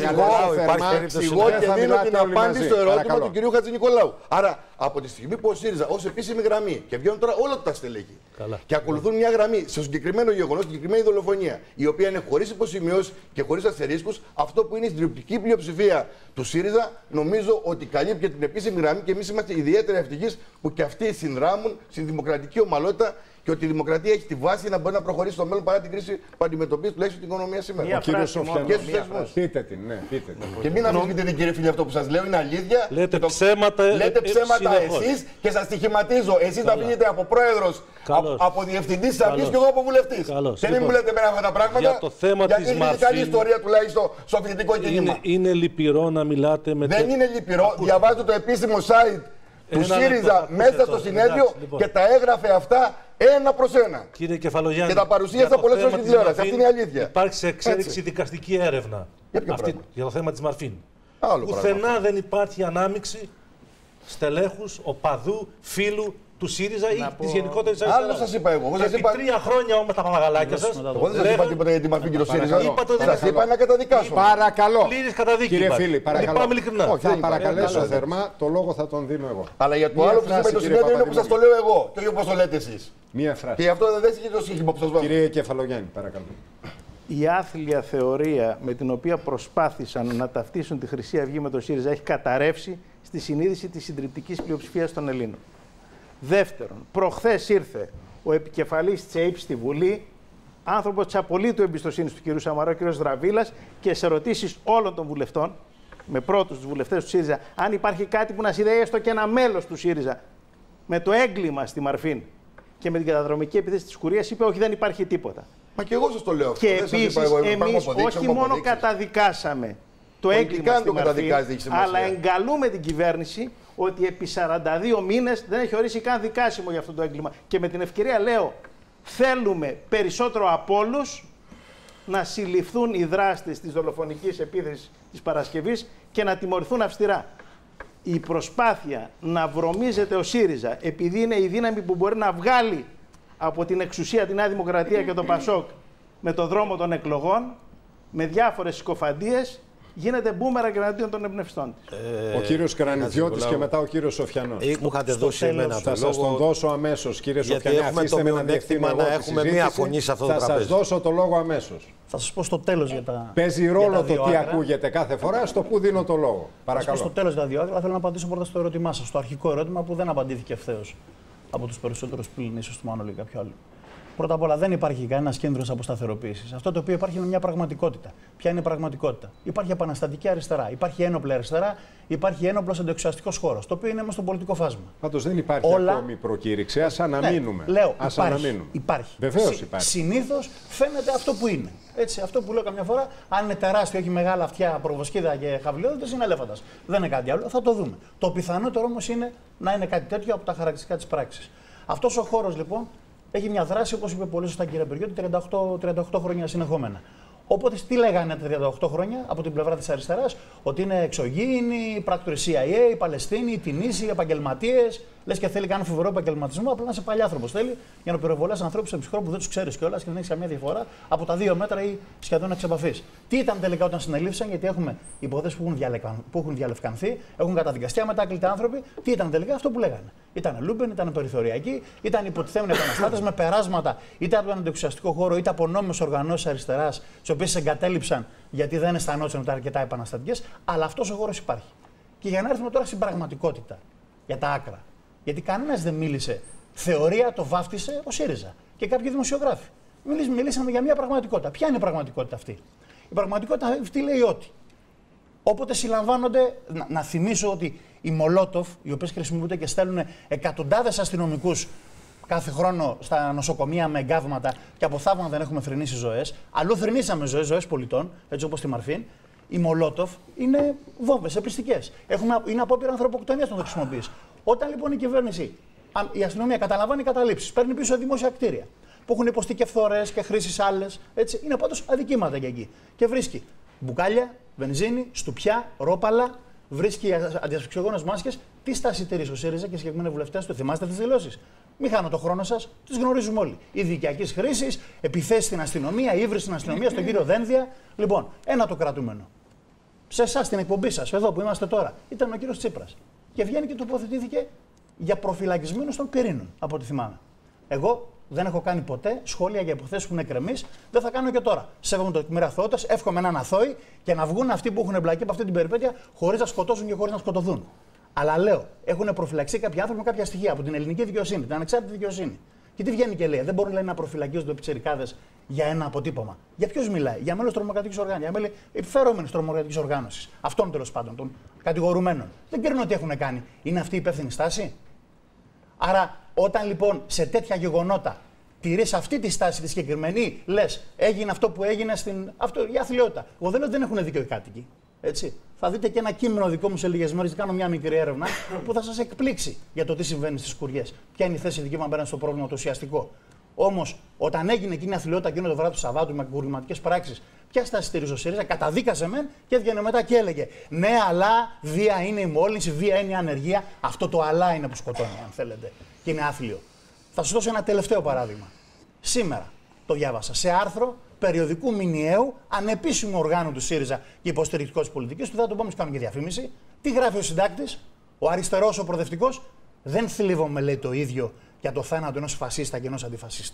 εξηγώ και δίνω την απάντηση στο ερώτημα του κυρίου Χατζηνικολάου. Άρα από τη στιγμή που ο ΣΥΡΙΖΑ ως επίσημη γραμμή, και βγαίνουν τώρα όλα τα στελέχη και ακολουθούν μια γραμμή στο συγκεκριμένο γεγονός, συγκεκριμένη δολοφονία, η οποία είναι χωρίς υποσημειώσεις και χωρίς αστερίσκους, αυτό που είναι στην τριπτική πλειοψηφία του ΣΥΡΙΖΑ, νομίζω ότι καλύπτει την επίσημη γραμμή και εμείς είμαστε ιδιαίτερα ευτυχείς που και αυτοί συνδράμουν στην δημοκρατική ομαλότητα και ότι η δημοκρατία έχει τη βάση να μπορεί να προχωρήσει στο μέλλον παρά την κρίση που αντιμετωπίζει τουλάχιστον την οικονομία σήμερα. Ο κύριος Σοφιανός. Και στους θεσμούς. Πείτε την. Και μην αφήσετε, κύριε φίλε, αυτό που σας λέω είναι αλήθεια. Λέτε ψέματα εσείς και σας στοιχηματίζω. Εσείς να βγείτε από πρόεδρος, από διευθυντής της Αυγής και εγώ από βουλευτής. Και μην μου λέτε μένα αυτά τα πράγματα. Για το θέμα γιατί της είναι καλή ιστορία τουλάχιστον στο φοιτητικό κίνημα. Είναι λυπηρό να μιλάτε με. Δεν είναι λυπηρό. Διαβάζω το επίσημο site του ΣΥΡΙΖΑ μέσα στο συνέδριο και τα έγραφε αυτά ένα προς ένα. Κύριε Κεφαλογιάννη, και τα παρουσίασα πολλές φορές στην τηλεόραση. Αυτή είναι η αλήθεια. Υπάρχει σε εξέλιξη δικαστική έρευνα για το θέμα της Μαρφίν. Πουθενά δεν υπάρχει ανάμειξη στελέχους, οπαδού, φίλου του ΣΥΡΙΖΑ ή της γενικότερης αριστεράς. Άλλο σας είπα εγώ. Επί 3 χρόνια όμως τα παπαγαλάκια σας. Εγώ δεν σας είπα τίποτα για τη Μαρφίν και το ΣΥΡΙΖΑ. Σας είπα να καταδικάσω. Παρακαλώ. Πλήρης καταδίκη. Κύριε φίλη, παρακαλώ. Πάμε ειλικρινά. Θα παρακαλέσω θερμά, το λόγο θα τον δίνω εγώ. Αλλά για το άλλο που σας είπα το συνέδριο είναι που σας το λέω εγώ και όχι όπως το λέτε εσείς. Μία φράση. Και γι' αυτό δεν έχει το σύγχυμα που σας βάζω. Κύριε Κεφαλογιάννη, παρακαλώ. Η άθλια θεωρία με την οποία προσπάθησαν να ταυτίσουν τη Χρυσή Αυγή με το ΣΥΡΙΖΑ έχει καταρρεύσει στη συνείδηση της συντριπτικής πλειοψηφίας των Ελλήνων. Δεύτερον, προχθές ήρθε ο επικεφαλής της ΑΕΠ στη Βουλή, άνθρωπος της απολύτου εμπιστοσύνης του κ. Σαμαρά, ο κ. Δραβίλας, και σε ερωτήσεις όλων των βουλευτών, με πρώτους τους βουλευτές του ΣΥΡΙΖΑ, αν υπάρχει κάτι που να συνδέει έστω και ένα μέλος του ΣΥΡΙΖΑ με το έγκλημα στη Μαρφίν και με την καταδρομική επίθεση της Κουρίας, είπε όχι, δεν υπάρχει τίποτα. Μα και εγώ σας το λέω αυτό. Και επίσης εμείς όχι μόνο καταδικάσαμε το έγκλημα στη Μαρφίν, αλλά εγκαλούμε την κυβέρνηση ότι επί 42 μήνες δεν έχει ορίσει καν δικάσιμο για αυτό το έγκλημα. Και με την ευκαιρία λέω, θέλουμε περισσότερο από όλους να συλληφθούν οι δράστες της δολοφονικής επίθεσης της Παρασκευής και να τιμωρηθούν αυστηρά. Η προσπάθεια να βρωμίζεται ο ΣΥΡΙΖΑ επειδή είναι η δύναμη που μπορεί να βγάλει από την εξουσία τη Νέα Δημοκρατία και το ΠΑΣΟΚ με τον δρόμο των εκλογών, με διάφορες συκοφαντίες, γίνεται μπούμερα και εναντίον των εμπνευστών της. Ο κύριος Κρανιδιώτης και μετά ο κύριος Σοφιανός. Μου είχατε δώσει εμένα θα σας τον δώσω αμέσως, κύριε Σοφιανέ. Έχουμε το μειονέκτημα να έχουμε μία φωνή σε αυτό το τραπέζι. Θα σας δώσω το λόγο αμέσως. Θα σας πω στο τέλος για τα. Παίζει ρόλο το τι ακούγεται κάθε φορά, στο που δίνω το λόγο. Παρακαλώ. Θα σας πω στο τέλος για τα δύο άκρα. Θέλω να απαντήσω πρώτα στο ερώτημά σας, στο αρχικό ερώτημα που δεν απαντήθηκε ευθέως από τους περισσότερους πλην, ίσως του Μάνολη ή κάποιο άλλο. Πρώτα απ' όλα, δεν υπάρχει κανένας κίνδυνος αποσταθεροποίησης. Αυτό το οποίο υπάρχει είναι μια πραγματικότητα. Ποια είναι η πραγματικότητα? Υπάρχει επαναστατική αριστερά, υπάρχει ένοπλη αριστερά, υπάρχει ένοπλος αντιεξουσιαστικός χώρος, το οποίο είναι μέσα στο πολιτικό φάσμα. Πάντως δεν υπάρχει ακόμη προκήρυξη. Ας αναμείνουμε. Ναι, λέω, υπάρχει. Βεβαίως υπάρχει. Συνήθως φαίνεται αυτό που είναι. Έτσι, αυτό που λέω καμιά φορά, αν είναι τεράστιο, έχει μεγάλα αυτιά, προβοσκίδα και χαβλιόδοντες, είναι ελέφαντας. Δεν είναι κάτι άλλο. Θα το δούμε. Το πιθανότερο όμως είναι να είναι κάτι τέτοιο από τα χαρακτηριστικά της πράξης. Αυτός ο χώρος λοιπόν έχει μια δράση, όπως είπε πολύ σωστά κύριε Περγιώτη, 38 χρόνια συνεχόμενα. Οπότε τι λέγανε τα 38 χρόνια από την πλευρά της αριστεράς, ότι είναι εξωγήινοι, πράκτορες CIA, Παλαιστίνοι, Τινήσοι, επαγγελματίες. Λες και θέλει κάνει φοβερό επαγγελματισμό, απλά να είσαι παλιάνθρωπος θέλει για να πυροβολάς ανθρώπους σε ψυχρό που δεν τους ξέρεις κιόλας και δεν έχεις καμία διαφορά από τα 2 μέτρα ή σχεδόν εξ επαφής. Τι ήταν τελικά όταν συνελήφθησαν, γιατί έχουμε υποθέσεις που έχουν διαλευκανθεί, έχουν καταδικαστεί αμετάκλητοι άνθρωποι. Τι ήταν τελικά αυτό που λέγανε. Ήταν λούμπεν, ήταν περιθωριακοί, ήταν υποτιθέμενοι επαναστάτες με περάσματα είτε από τον αντιεξουσιαστικό χώρο είτε από νόμιμες οργανώσεις αριστεράς, τις οποίες εγκατέλειψαν γιατί δεν αισθανόταν ότι ήταν αρκετά επαναστατικές. Αλλά αυτός ο χώρος υπάρχει. Και για να έρθουμε τώρα στην πραγματικότητα, για τα άκρα. Γιατί κανένας δεν μίλησε. Θεωρία το βάφτισε ο ΣΥΡΙΖΑ και κάποιοι δημοσιογράφοι. Μιλήσαμε για μια πραγματικότητα. Ποια είναι η πραγματικότητα αυτή? Η πραγματικότητα αυτή λέει ότι όποτε συλλαμβάνονται, να θυμίσω ότι οι Μολότοφ, οι οποίες χρησιμοποιούνται και στέλνουν εκατοντάδες αστυνομικούς κάθε χρόνο στα νοσοκομεία με εγκάβματα και από θαύμα δεν έχουμε θρηνήσει ζωές, αλλού θρηνήσαμε ζωές πολιτών, έτσι όπως τη Μαρφίν. Οι Μολότοφ είναι βόμβες επιστικές. Είναι απόπειρα ανθρωποκτονίας να το χρησιμοποιήσει. Όταν λοιπόν η κυβέρνηση, η αστυνομία καταλαμβάνει καταλήψεις, παίρνει πίσω δημόσια κτίρια που έχουν υποστεί και φθορές και χρήσεις άλλες, έτσι, είναι πάντως αδικήματα και εκεί. Και βρίσκει μπουκάλια, βενζίνη, στουπιά, ρόπαλα, βρίσκει αντιασφυξιογόνες μάσκες. Τι στάση τηρεί ο ΣΥΡΙΖΑ και οι συγκεκριμένοι βουλευτές του? Θυμάστε τις δηλώσεις? Μην χάνω το χρόνο σας, τις γνωρίζουμε όλοι. Ειδικιακής χρήσης, επιθέσεις στην αστυνομία, ύβριση στην αστυνομία, στον κύριο Δένδια. Λοιπόν, ένα το κρατούμενο. Σε εσάς, στην εκπομπή σας, εδώ που είμαστε τώρα, ήταν ο κύριος Τσίπρας. Και βγαίνει και τοποθετήθηκε για προφυλακισμένους των πυρήνων, από ό,τι θυμάμαι. Εγώ δεν έχω κάνει ποτέ σχόλια για υποθέσεις που είναι εκκρεμείς, δεν θα κάνω και τώρα. Σέβομαι το τμήμα αθωότητας, εύχομαι έναν αθώοι και να βγουν αυτοί που έχουν εμπλακεί από αυτή την περιπέτεια χωρίς να σκοτώσουν και χωρίς να σκοτωθούν. Αλλά λέω, έχουν προφυλαξεί κάποιοι άνθρωποι με κάποια στοιχεία από την ελληνική δικαιοσύνη, την ανεξάρτητη δικαιοσύνη. Και τι βγαίνει και λέει, δεν μπορούν λέει, να προφυλακίζονται πιτσιρικάδες για ένα αποτύπωμα. Για ποιους μιλάει? Για μέλος τρομοκρατικής οργάνωσης, για μέλη επιφερόμενης τρομοκρατικής οργάνωσης. Αυτών τέλος πάντων των κατηγορουμένων. Δεν κρίνουν τι έχουν κάνει. Είναι αυτή η υπεύθυνη στάση? Άρα, όταν λοιπόν σε τέτοια γεγονότα τηρείς αυτή τη στάση τη συγκεκριμένη, λες, έγινε αυτό που έγινε στην. Αυτό, η αθλειότητα. Εγώ δεν λέω ότι δεν έχουν δίκιο οι κάτοικοι. Έτσι. Θα δείτε και ένα κείμενο δικό μου σε λίγες μέρες. Κάνω μια μικρή έρευνα που θα σας εκπλήξει για το τι συμβαίνει στις Σκουριές. Ποια είναι η θέση δική μου απέναντι στο πρόβλημα το ουσιαστικό. Όμως, όταν έγινε εκείνη η αθλειότητα εκείνο το βράδυ του Σαββάτου με εγκληματικές πράξεις, ποια στάση στηρίζει ο ΣΥΡΙΖΑ? Καταδίκασε μεν και έβγαινε μετά και έλεγε ναι, αλλά βία είναι η μόλυνση, βία είναι η ανεργία. Αυτό το αλλά είναι που σκοτώνει, αν θέλετε. Και είναι άθλιο. Θα σας δώσω ένα τελευταίο παράδειγμα. Σήμερα το διάβασα σε άρθρο περιοδικού μηνιαίου, ανεπίσημου οργάνου του ΣΥΡΙΖΑ και υποστηρικτικός της πολιτικής του. Δεν θα το πούμε, κάνουμε και διαφήμιση. Τι γράφει ο συντάκτης? Ο αριστερός, ο προοδευτικός, δεν θλίβομαι, λέει, το ίδιο για το θάνατο ενός φασίστα και ενός αντιφασίστα.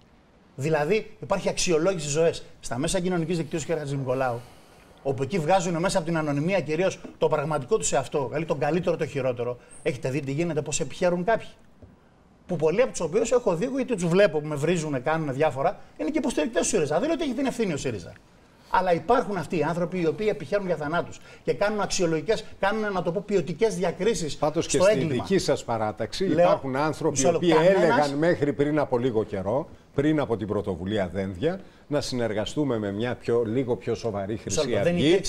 Δηλαδή, υπάρχει αξιολόγηση ζωές στα μέσα κοινωνικής δικτύωσης κ. Χατζηνικολάου, όπου εκεί βγάζουν μέσα από την ανωνυμία κυρίως το πραγματικό τους εαυτό, δηλαδή τον καλύτερο, το χειρότερο. Έχετε δει τι γίνεται, πώς επιχαίρουν κάποιοι? Που πολλοί από τους οποίους έχω δει, γιατί τους βλέπω που με βρίζουν, κάνουν διάφορα, είναι και υποστηρικτές του ΣΥΡΙΖΑ. Δεν λέω ότι έχει την ευθύνη ο ΣΥΡΙΖΑ. Αλλά υπάρχουν αυτοί οι άνθρωποι οι οποίοι επιχαίρουν για θανάτους και κάνουν αξιολογικές, κάνουν, να το πω, ποιοτικές διακρίσεις. Πάντως και στη δική σας παράταξη υπάρχουν άνθρωποι οι οποίοι έλεγαν μέχρι πριν από λίγο καιρό, πριν από την πρωτοβουλία Δένδια, να συνεργαστούμε με μια λίγο πιο σοβαρή Χρυσή Αυγή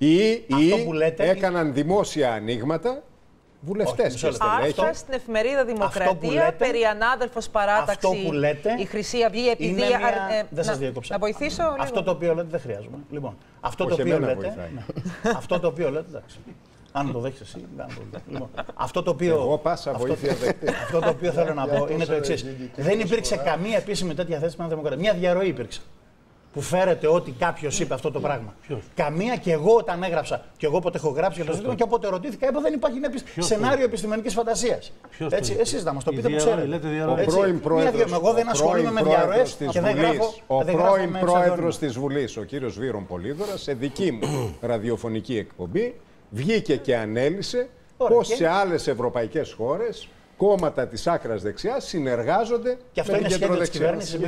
ή έκαναν δημόσια ανοίγματα. Βουλευτές και στελέχη. Άρθρα στην εφημερίδα Δημοκρατία περί ανάδελφος παράταξη η Χρυσή Αυγή επειδή. Δεν σας διέκοψα. Να βοηθήσω λίγο. Αυτό το οποίο λέτε δεν χρειάζομαι. Λοιπόν, αυτό το οποίο λέτε. Αυτό το οποίο λέτε, εντάξει. Αν το δέχεις εσύ, λοιπόν, αυτό το οποίο. Εγώ πάσα βοήθεια αυτό το οποίο θέλω να πω είναι το εξής. Δεν υπήρξε καμία επίσημη τέτοια θέση στην Δημοκρατία. Μια διαρροή υπήρξε. Που φέρεται ότι κάποιο είπε αυτό το πράγμα. Καμία, και εγώ όταν έγραψα, και εγώ ποτέ έχω γράψει για το ζήτημα, και όποτε ρωτήθηκα, είπα δεν υπάρχει σενάριο επιστημονικής φαντασίας. Έτσι, εσείς να μας το πείτε που ξέρετε. Ο πρώην πρόεδρος, εγώ δεν ασχολούμαι με διαρροές και δεν γράφω. Ο πρώην πρόεδρος της Βουλής, ο κύριος Βύρον Πολύδωρας, σε δική μου ραδιοφωνική εκπομπή, βγήκε και ανέλησε πως σε άλλες ευρωπαϊκές χώρες κόμματα της άκρας δεξιάς συνεργάζονται και αυτό με την κεντροδεξιά.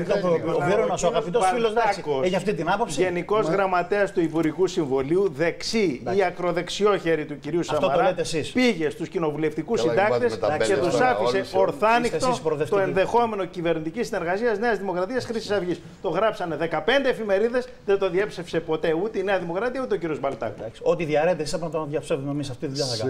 Ο Βίρονας, ο αγαπητός φίλος, έχει αυτή την άποψη. Γενικός γραμματέας του Υπουργικού Συμβουλίου, δεξί ή ακροδεξιό χέρι του κυρίου Σαμαρά, πήγε στους κοινοβουλευτικούς συντάκτες και τους άφησε ορθάνυχτο το ενδεχόμενο κυβερνητική συνεργασία Νέας Δημοκρατίας Χρυσής Αυγής. Το γράψανε 15 εφημερίδες, δεν το διέψευσε ποτέ ούτε η Νέα Δημοκρατία ούτε ο κύριος Μπαλτάκου. Ό,τι διαρρέεται, εσείς έπρεπε να το διαψεύδουμε εμείς αυτή τη δουλειά θα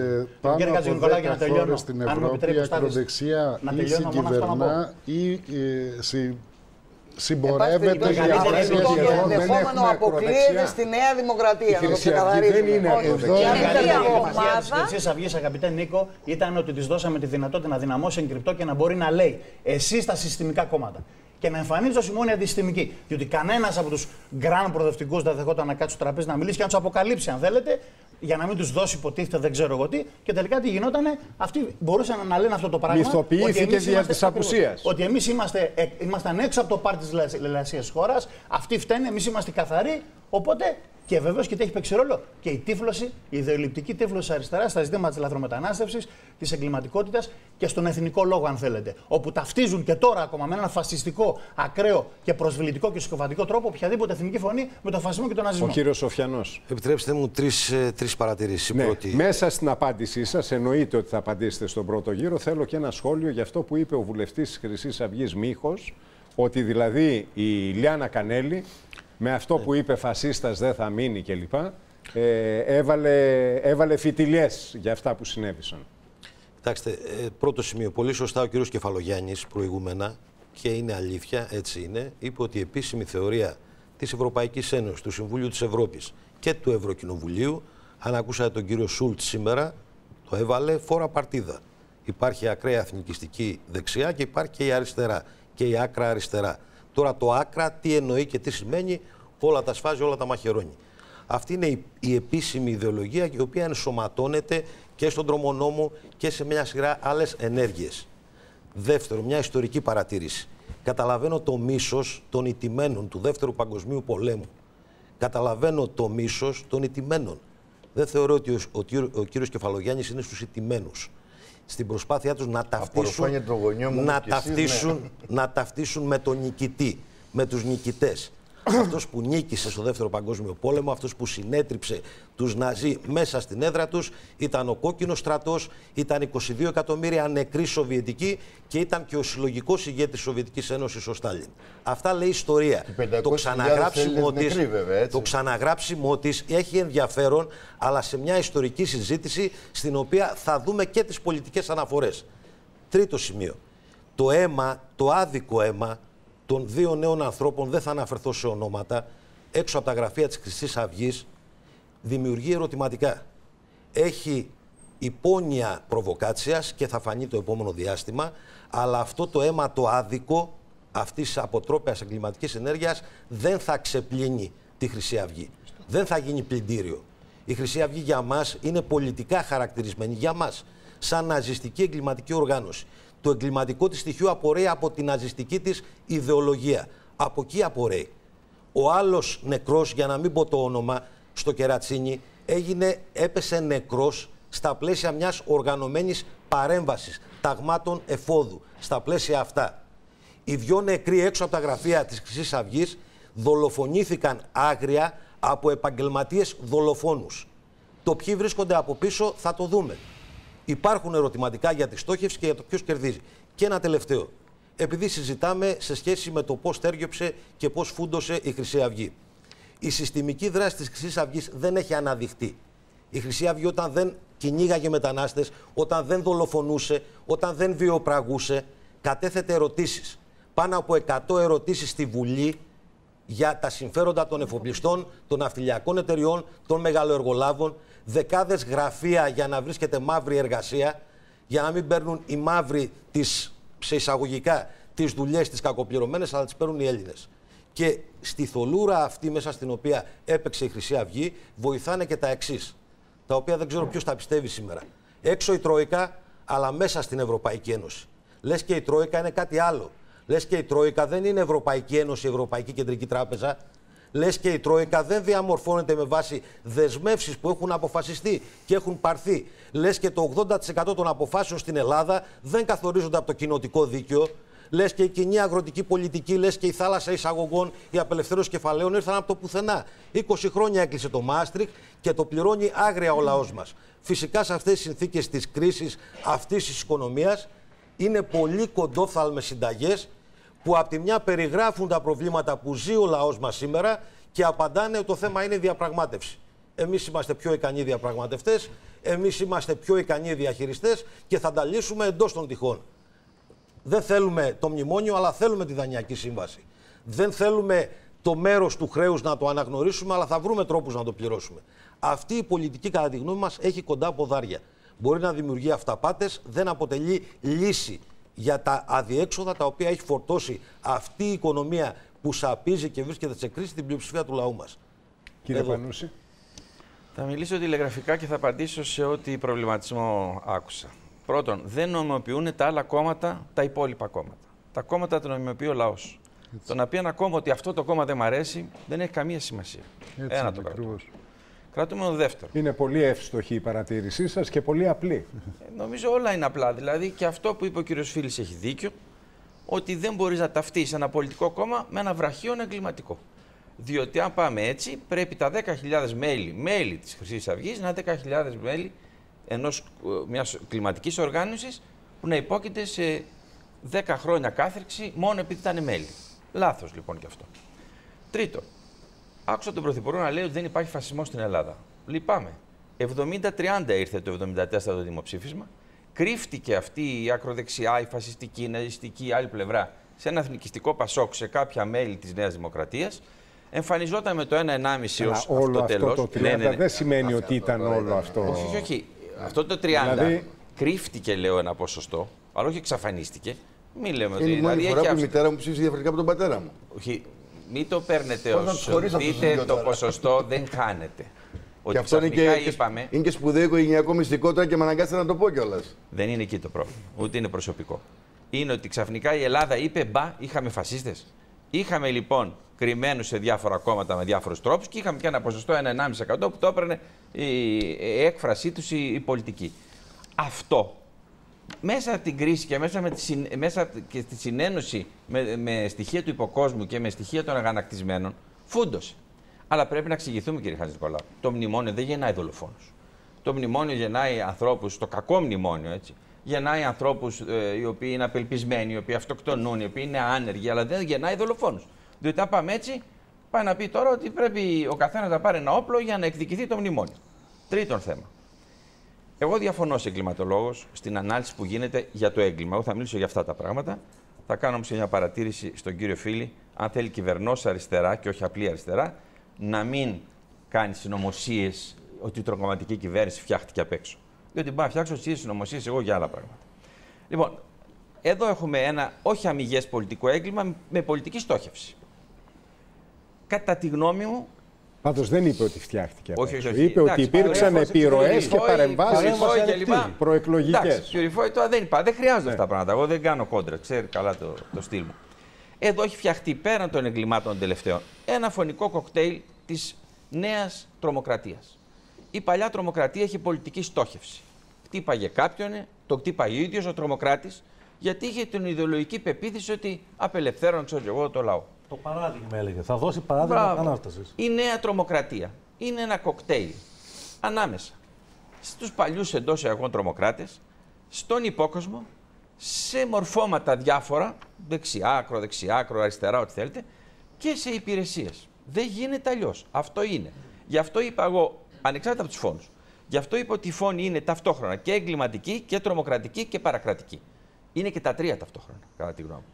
κάνουμε. Δεξιά ή συγκυβερνά ή συμπορεύεται για το ενδεχόμενο αποκλείεται στη Νέα Δημοκρατία. Να το ξεκαθαρίσουμε. Δεν είναι εδώ. Η σημασία της Χρυσής Αυγής, αγαπητέ Νίκο, ήταν ότι της δώσαμε τη δυνατότητα να δυναμώσει εγκρυπτό και να μπορεί να λέει εσείς τα συστημικά κόμματα. Και να εμφανίζει ως ημώνη αντισυστημική. Διότι κανένας από τους γκραν προοδευτικούς δεν δεχόταν να κάτσει στο τραπέζι να μιλήσει και να τους αποκαλύψει, αν θέλετε, για να μην τους δώσει υποτίθεται δεν ξέρω εγώ τι. Και τελικά τι γινότανε, αυτοί μπορούσαν να λένε αυτό το πράγμα. Μυθοποιήθηκε δια της απουσίας. Ότι εμείς ήμασταν έξω από το πάρτι της λαιλασίας της χώρας, αυτοί φταίνε, εμείς είμαστε καθαροί. Οπότε και βεβαίως και τι έχει παίξει ρόλο και η τύφλωση, η ιδεολειπτική τύφλωση αριστερά στα ζητήματα της λαθρομετανάστευσης, της εγκληματικότητας και στον εθνικό λόγο, αν θέλετε. Όπου ταυτίζουν και τώρα ακόμα με έναν φασιστικό, ακραίο και προσβλητικό και συκοφαντικό τρόπο οποιαδήποτε εθνική φωνή με τον φασισμό και τον ναζισμό. Ο κύριος Σοφιανός. Επιτρέψτε μου τρεις παρατηρήσεις. Ναι, μέσα στην απάντησή σας, εννοείται ότι θα απαντήσετε στον πρώτο γύρο. Θέλω και ένα σχόλιο για αυτό που είπε ο βουλευτής της Χρυσής Αυγής Μίχος, ότι δηλαδή η Λιάννα Κανέλη, με αυτό που είπε φασίστας δεν θα μείνει κλπ. Έβαλε φιτιλιές για αυτά που συνέβησαν. Κοιτάξτε, πρώτο σημείο. Πολύ σωστά ο κύριος Κεφαλογιάννης προηγούμενα, και είναι αλήθεια, έτσι είναι, είπε ότι η επίσημη θεωρία της Ευρωπαϊκής Ένωσης, του Συμβουλίου της Ευρώπης και του Ευρωκοινοβουλίου, αν ακούσατε τον κύριο Σούλτ σήμερα, το έβαλε φόρα παρτίδα. Υπάρχει ακραία εθνικιστική δεξιά και υπάρχει και η αριστερά και η άκρα αριστερά. Τώρα το άκρα τι εννοεί και τι σημαίνει, όλα τα σφάζει, όλα τα μαχαιρώνει. Αυτή είναι η επίσημη ιδεολογία η οποία ενσωματώνεται και στον τρομονόμο και σε μια σειρά άλλες ενέργειες. Δεύτερο, μια ιστορική παρατήρηση. Καταλαβαίνω το μίσος των ηττημένων του Δεύτερου Παγκοσμίου Πολέμου. Καταλαβαίνω το μίσος των ηττημένων. Δεν θεωρώ ότι ο κύριος Κεφαλογιάννης είναι στους ηττημένους. Στην προσπάθειά τους να ταυτίσουν με τον νικητή, με τους νικητές. Αυτός που νίκησε στο Δεύτερο Παγκόσμιο Πόλεμο, αυτός που συνέτριψε τους Ναζί μέσα στην έδρα τους, ήταν ο κόκκινος στρατός, ήταν 22 εκατομμύρια νεκροί Σοβιετικοί και ήταν και ο συλλογικός ηγέτης της Σοβιετικής Ένωσης ο Στάλιν. Αυτά λέει η ιστορία. Το ξαναγράψιμό της έχει ενδιαφέρον, αλλά σε μια ιστορική συζήτηση στην οποία θα δούμε και τις πολιτικές αναφορές. Τρίτο σημείο. Το αίμα, το άδικο αίμα των δύο νέων ανθρώπων, δεν θα αναφερθώ σε ονόματα, έξω από τα γραφεία της Χρυσής Αυγής, δημιουργεί ερωτηματικά. Έχει υπόνοια προβοκάτσιας και θα φανεί το επόμενο διάστημα, αλλά αυτό το αίμα το άδικο αυτής της αποτρόπαιας εγκληματικής ενέργειας δεν θα ξεπλύνει τη Χρυσή Αυγή. Δεν θα γίνει πλυντήριο. Η Χρυσή Αυγή για μας είναι πολιτικά χαρακτηρισμένη, για μας, σαν ναζιστική εγκληματική οργάνωση. Το εγκληματικό της στοιχείο απορρέει από την ναζιστική της ιδεολογία. Από εκεί απορρέει. Ο άλλος νεκρός, για να μην πω το όνομα, στο Κερατσίνι, έπεσε νεκρός στα πλαίσια μιας οργανωμένης παρέμβασης ταγμάτων εφόδου. Στα πλαίσια αυτά. Οι δυο νεκροί έξω από τα γραφεία της Χρυσής Αυγής δολοφονήθηκαν άγρια από επαγγελματίες δολοφόνους. Το ποιοι βρίσκονται από πίσω θα το δούμε. Υπάρχουν ερωτηματικά για τη στόχευση και για το ποιος κερδίζει. Και ένα τελευταίο. Επειδή συζητάμε σε σχέση με το πώς τέριωψε και πώς φούντωσε η Χρυσή Αυγή. Η συστημική δράση της Χρυσής Αυγής δεν έχει αναδειχθεί. Η Χρυσή Αυγή όταν δεν κυνήγαγε μετανάστες, όταν δεν δολοφονούσε, όταν δεν βιοπραγούσε, κατέθετε ερωτήσεις. Πάνω από 100 ερωτήσεις στη Βουλή για τα συμφέροντα των εφοπλιστών, των ναυτιλιακών εταιριών, των μεγαλοεργολάβων, δεκάδες γραφεία για να βρίσκεται μαύρη εργασία, για να μην παίρνουν οι μαύροι σε εισαγωγικά τις δουλειές τις κακοπληρωμένες, αλλά τις παίρνουν οι Έλληνες. Και στη θολούρα αυτή μέσα στην οποία έπαιξε η Χρυσή Αυγή βοηθάνε και τα εξής, τα οποία δεν ξέρω ποιος τα πιστεύει σήμερα. Έξω η Τρόικα, αλλά μέσα στην Ευρωπαϊκή Ένωση. Λες και η Τρόικα είναι κάτι άλλο. Λες και η Τρόικα δεν είναι Ευρωπαϊκή Ένωση, Ευρωπαϊκή Κεντρική Τράπεζα. Λες και η Τρόικα δεν διαμορφώνεται με βάση δεσμεύσεις που έχουν αποφασιστεί και έχουν πάρθει. Λες και το 80% των αποφάσεων στην Ελλάδα δεν καθορίζονται από το κοινοτικό δίκαιο. Λες και η κοινή αγροτική πολιτική, λες και η θάλασσα εισαγωγών, η απελευθέρωση κεφαλαίων ήρθαν από το πουθενά. 20 χρόνια έκλεισε το Μάστριχτ και το πληρώνει άγρια ο λαός μας. Φυσικά σε αυτές τις συνθήκες της κρίσης αυτής της οικονομίας είναι πολύ κοντόφθαλμες συνταγές που από τη μια περιγράφουν τα προβλήματα που ζει ο λαός μας σήμερα και απαντάνε ότι το θέμα είναι η διαπραγμάτευση. Εμείς είμαστε πιο ικανοί διαπραγματευτές, εμείς είμαστε πιο ικανοί διαχειριστές και θα τα λύσουμε εντός των τυχών. Δεν θέλουμε το μνημόνιο, αλλά θέλουμε τη Δανειακή Σύμβαση. Δεν θέλουμε το μέρος του χρέους να το αναγνωρίσουμε, αλλά θα βρούμε τρόπους να το πληρώσουμε. Αυτή η πολιτική, κατά τη γνώμη μας, έχει κοντά ποδάρια. Μπορεί να δημιουργεί αυταπάτες, δεν αποτελεί λύση για τα αδιέξοδα τα οποία έχει φορτώσει αυτή η οικονομία που σαπίζει και βρίσκεται σε κρίση την πλειοψηφία του λαού μας. Κύριε Πανούση. Θα μιλήσω τηλεγραφικά και θα απαντήσω σε ό,τι προβληματισμό άκουσα. Πρώτον, δεν νομιμοποιούν τα άλλα κόμματα τα υπόλοιπα κόμματα. Τα κόμματα τα νομιμοποιεί ο λαός. Το να πει ένα κόμμα ότι αυτό το κόμμα δεν μ' αρέσει δεν έχει καμία σημασία. Ένα το κρατούμε. Κρατούμε το δεύτερο. Είναι πολύ εύστοχη η παρατήρησή σας και πολύ απλή. Νομίζω όλα είναι απλά. Δηλαδή και αυτό που είπε ο κύριος Φίλης έχει δίκιο, ότι δεν μπορείς να ταυτίσεις ένα πολιτικό κόμμα με ένα βραχίον εγκληματικό. Διότι αν πάμε έτσι, πρέπει τα 10.000 μέλη της Χρυσής Αυγής να είναι 10.000 μέλη μιας κλιματικής οργάνωσης που να υπόκειται σε 10 χρόνια κάθριξη μόνο επειδή ήταν μέλη. Λάθος λοιπόν και αυτό. Τρίτον, άκουσα τον Πρωθυπουργό να λέει ότι δεν υπάρχει φασισμός στην Ελλάδα. Λυπάμαι. 70-30 ήρθε το 74 το δημοψήφισμα. Κρύφτηκε αυτή η ακροδεξιά, η φασιστική, η ναζιστική, η άλλη πλευρά σε ένα εθνικιστικό πασόκ σε κάποια μέλη της Νέας Δημοκρατίας. Εμφανιζόταν με το 1,5 ως όλο αυτό τέλος. Αυτό το 30 δεν σημαίνει ότι ήταν όλο αυτό. Όχι. Αυτό το 30 δηλαδή... κρύφτηκε, λέω, ένα ποσοστό, αλλά όχι εξαφανίστηκε. Μην λέμε είναι η μόνη φορά που η μητέρα μου ψήφισε διαφορετικά από τον πατέρα μου. Όχι. Μην το παίρνετε ως δείτε το ποσοστό δεν χάνεται. Και αυτό είναι και σπουδαίο οικογενειακό μυστικό τώρα και με αναγκάσετε να το πω κιόλας. Δεν είναι εκεί το πρόβλημα. Ούτε είναι προσωπικό. Είναι ότι ξαφνικά η Ελλάδα είπε μπα, είχαμε φασίστες. Είχαμε λοιπόν κρυμμένους σε διάφορα κόμματα με διάφορους τρόπους και είχαμε και ένα ποσοστό 1,5% που το έπαιρνε η έκφρασή τους η πολιτική. Αυτό μέσα από την κρίση και μέσα και στη συνένωση με στοιχεία του υποκόσμου και με στοιχεία των αγανακτισμένων φούντωσε. Αλλά πρέπει να εξηγηθούμε, κύριε Χατζηνικολάου. Το μνημόνιο δεν γεννάει δολοφόνους. Το μνημόνιο γεννάει ανθρώπους, το κακό μνημόνιο έτσι. Γεννάει ανθρώπους οι οποίοι είναι απελπισμένοι, οι οποίοι αυτοκτονούν, οι οποίοι είναι άνεργοι, αλλά δεν γεννάει δολοφόνους. Διότι αν πάμε έτσι, πάει να πει τώρα ότι πρέπει ο καθένας να πάρει ένα όπλο για να εκδικηθεί το μνημόνιο. Τρίτον θέμα. Εγώ διαφωνώ ως εγκληματολόγος στην ανάλυση που γίνεται για το έγκλημα. Εγώ θα μιλήσω για αυτά τα πράγματα. Θα κάνω όμως μια παρατήρηση στον κύριο Φίλη, αν θέλει κυβερνός αριστερά και όχι απλή αριστερά, να μην κάνει συνωμοσίες ότι η τροκομματική κυβέρνηση φτιάχτηκε απ' έξω. Διότι μπορώ να φτιάξω συνωμοσίες εγώ για άλλα πράγματα. Λοιπόν, εδώ έχουμε ένα όχι αμιγές πολιτικό έγκλημα με πολιτική στόχευση. Κατά τη γνώμη μου. Πάντως δεν είπε ότι φτιάχτηκε. Όχι. Είπε ότι υπήρξαν επιρροές και παρεμβάσεις προεκλογικές. Εντάξει, Πιουριφόη τώρα δεν υπάρχει. Δεν χρειάζονται αυτά τα πράγματα. Εγώ δεν κάνω κόντρα. Ξέρει καλά το στυλ μου. Εδώ έχει φτιαχτεί πέραν των εγκλημάτων των τελευταίων ένα φωνικό κοκτέιλ της νέας τρομοκρατίας. Η παλιά τρομοκρατία έχει πολιτική στόχευση. Χτύπαγε κάποιον, το χτύπαγε ο ίδιος ο τρομοκράτης, γιατί είχε την ιδεολογική πεποίθηση ότι απελευθέρωνε, ξέρω εγώ, το λαό. Το παράδειγμα έλεγε. Θα δώσει παράδειγμα επανάστασης. Η νέα τρομοκρατία είναι ένα κοκτέιλ ανάμεσα στους παλιούς εντός εισαγωγικών τρομοκράτες, στον υπόκοσμο, σε μορφώματα διάφορα, δεξιά, άκρο, αριστερά, ό,τι θέλετε, και σε υπηρεσίες. Δεν γίνεται αλλιώς. Αυτό είναι. Γι' αυτό είπα εγώ, ανεξάρτητα από τους φόνους, γι' αυτό είπα ότι η φόνη είναι ταυτόχρονα και εγκληματική και τρομοκρατική και παρακρατική. Είναι και τα τρία ταυτόχρονα, κατά τη γνώμη μου.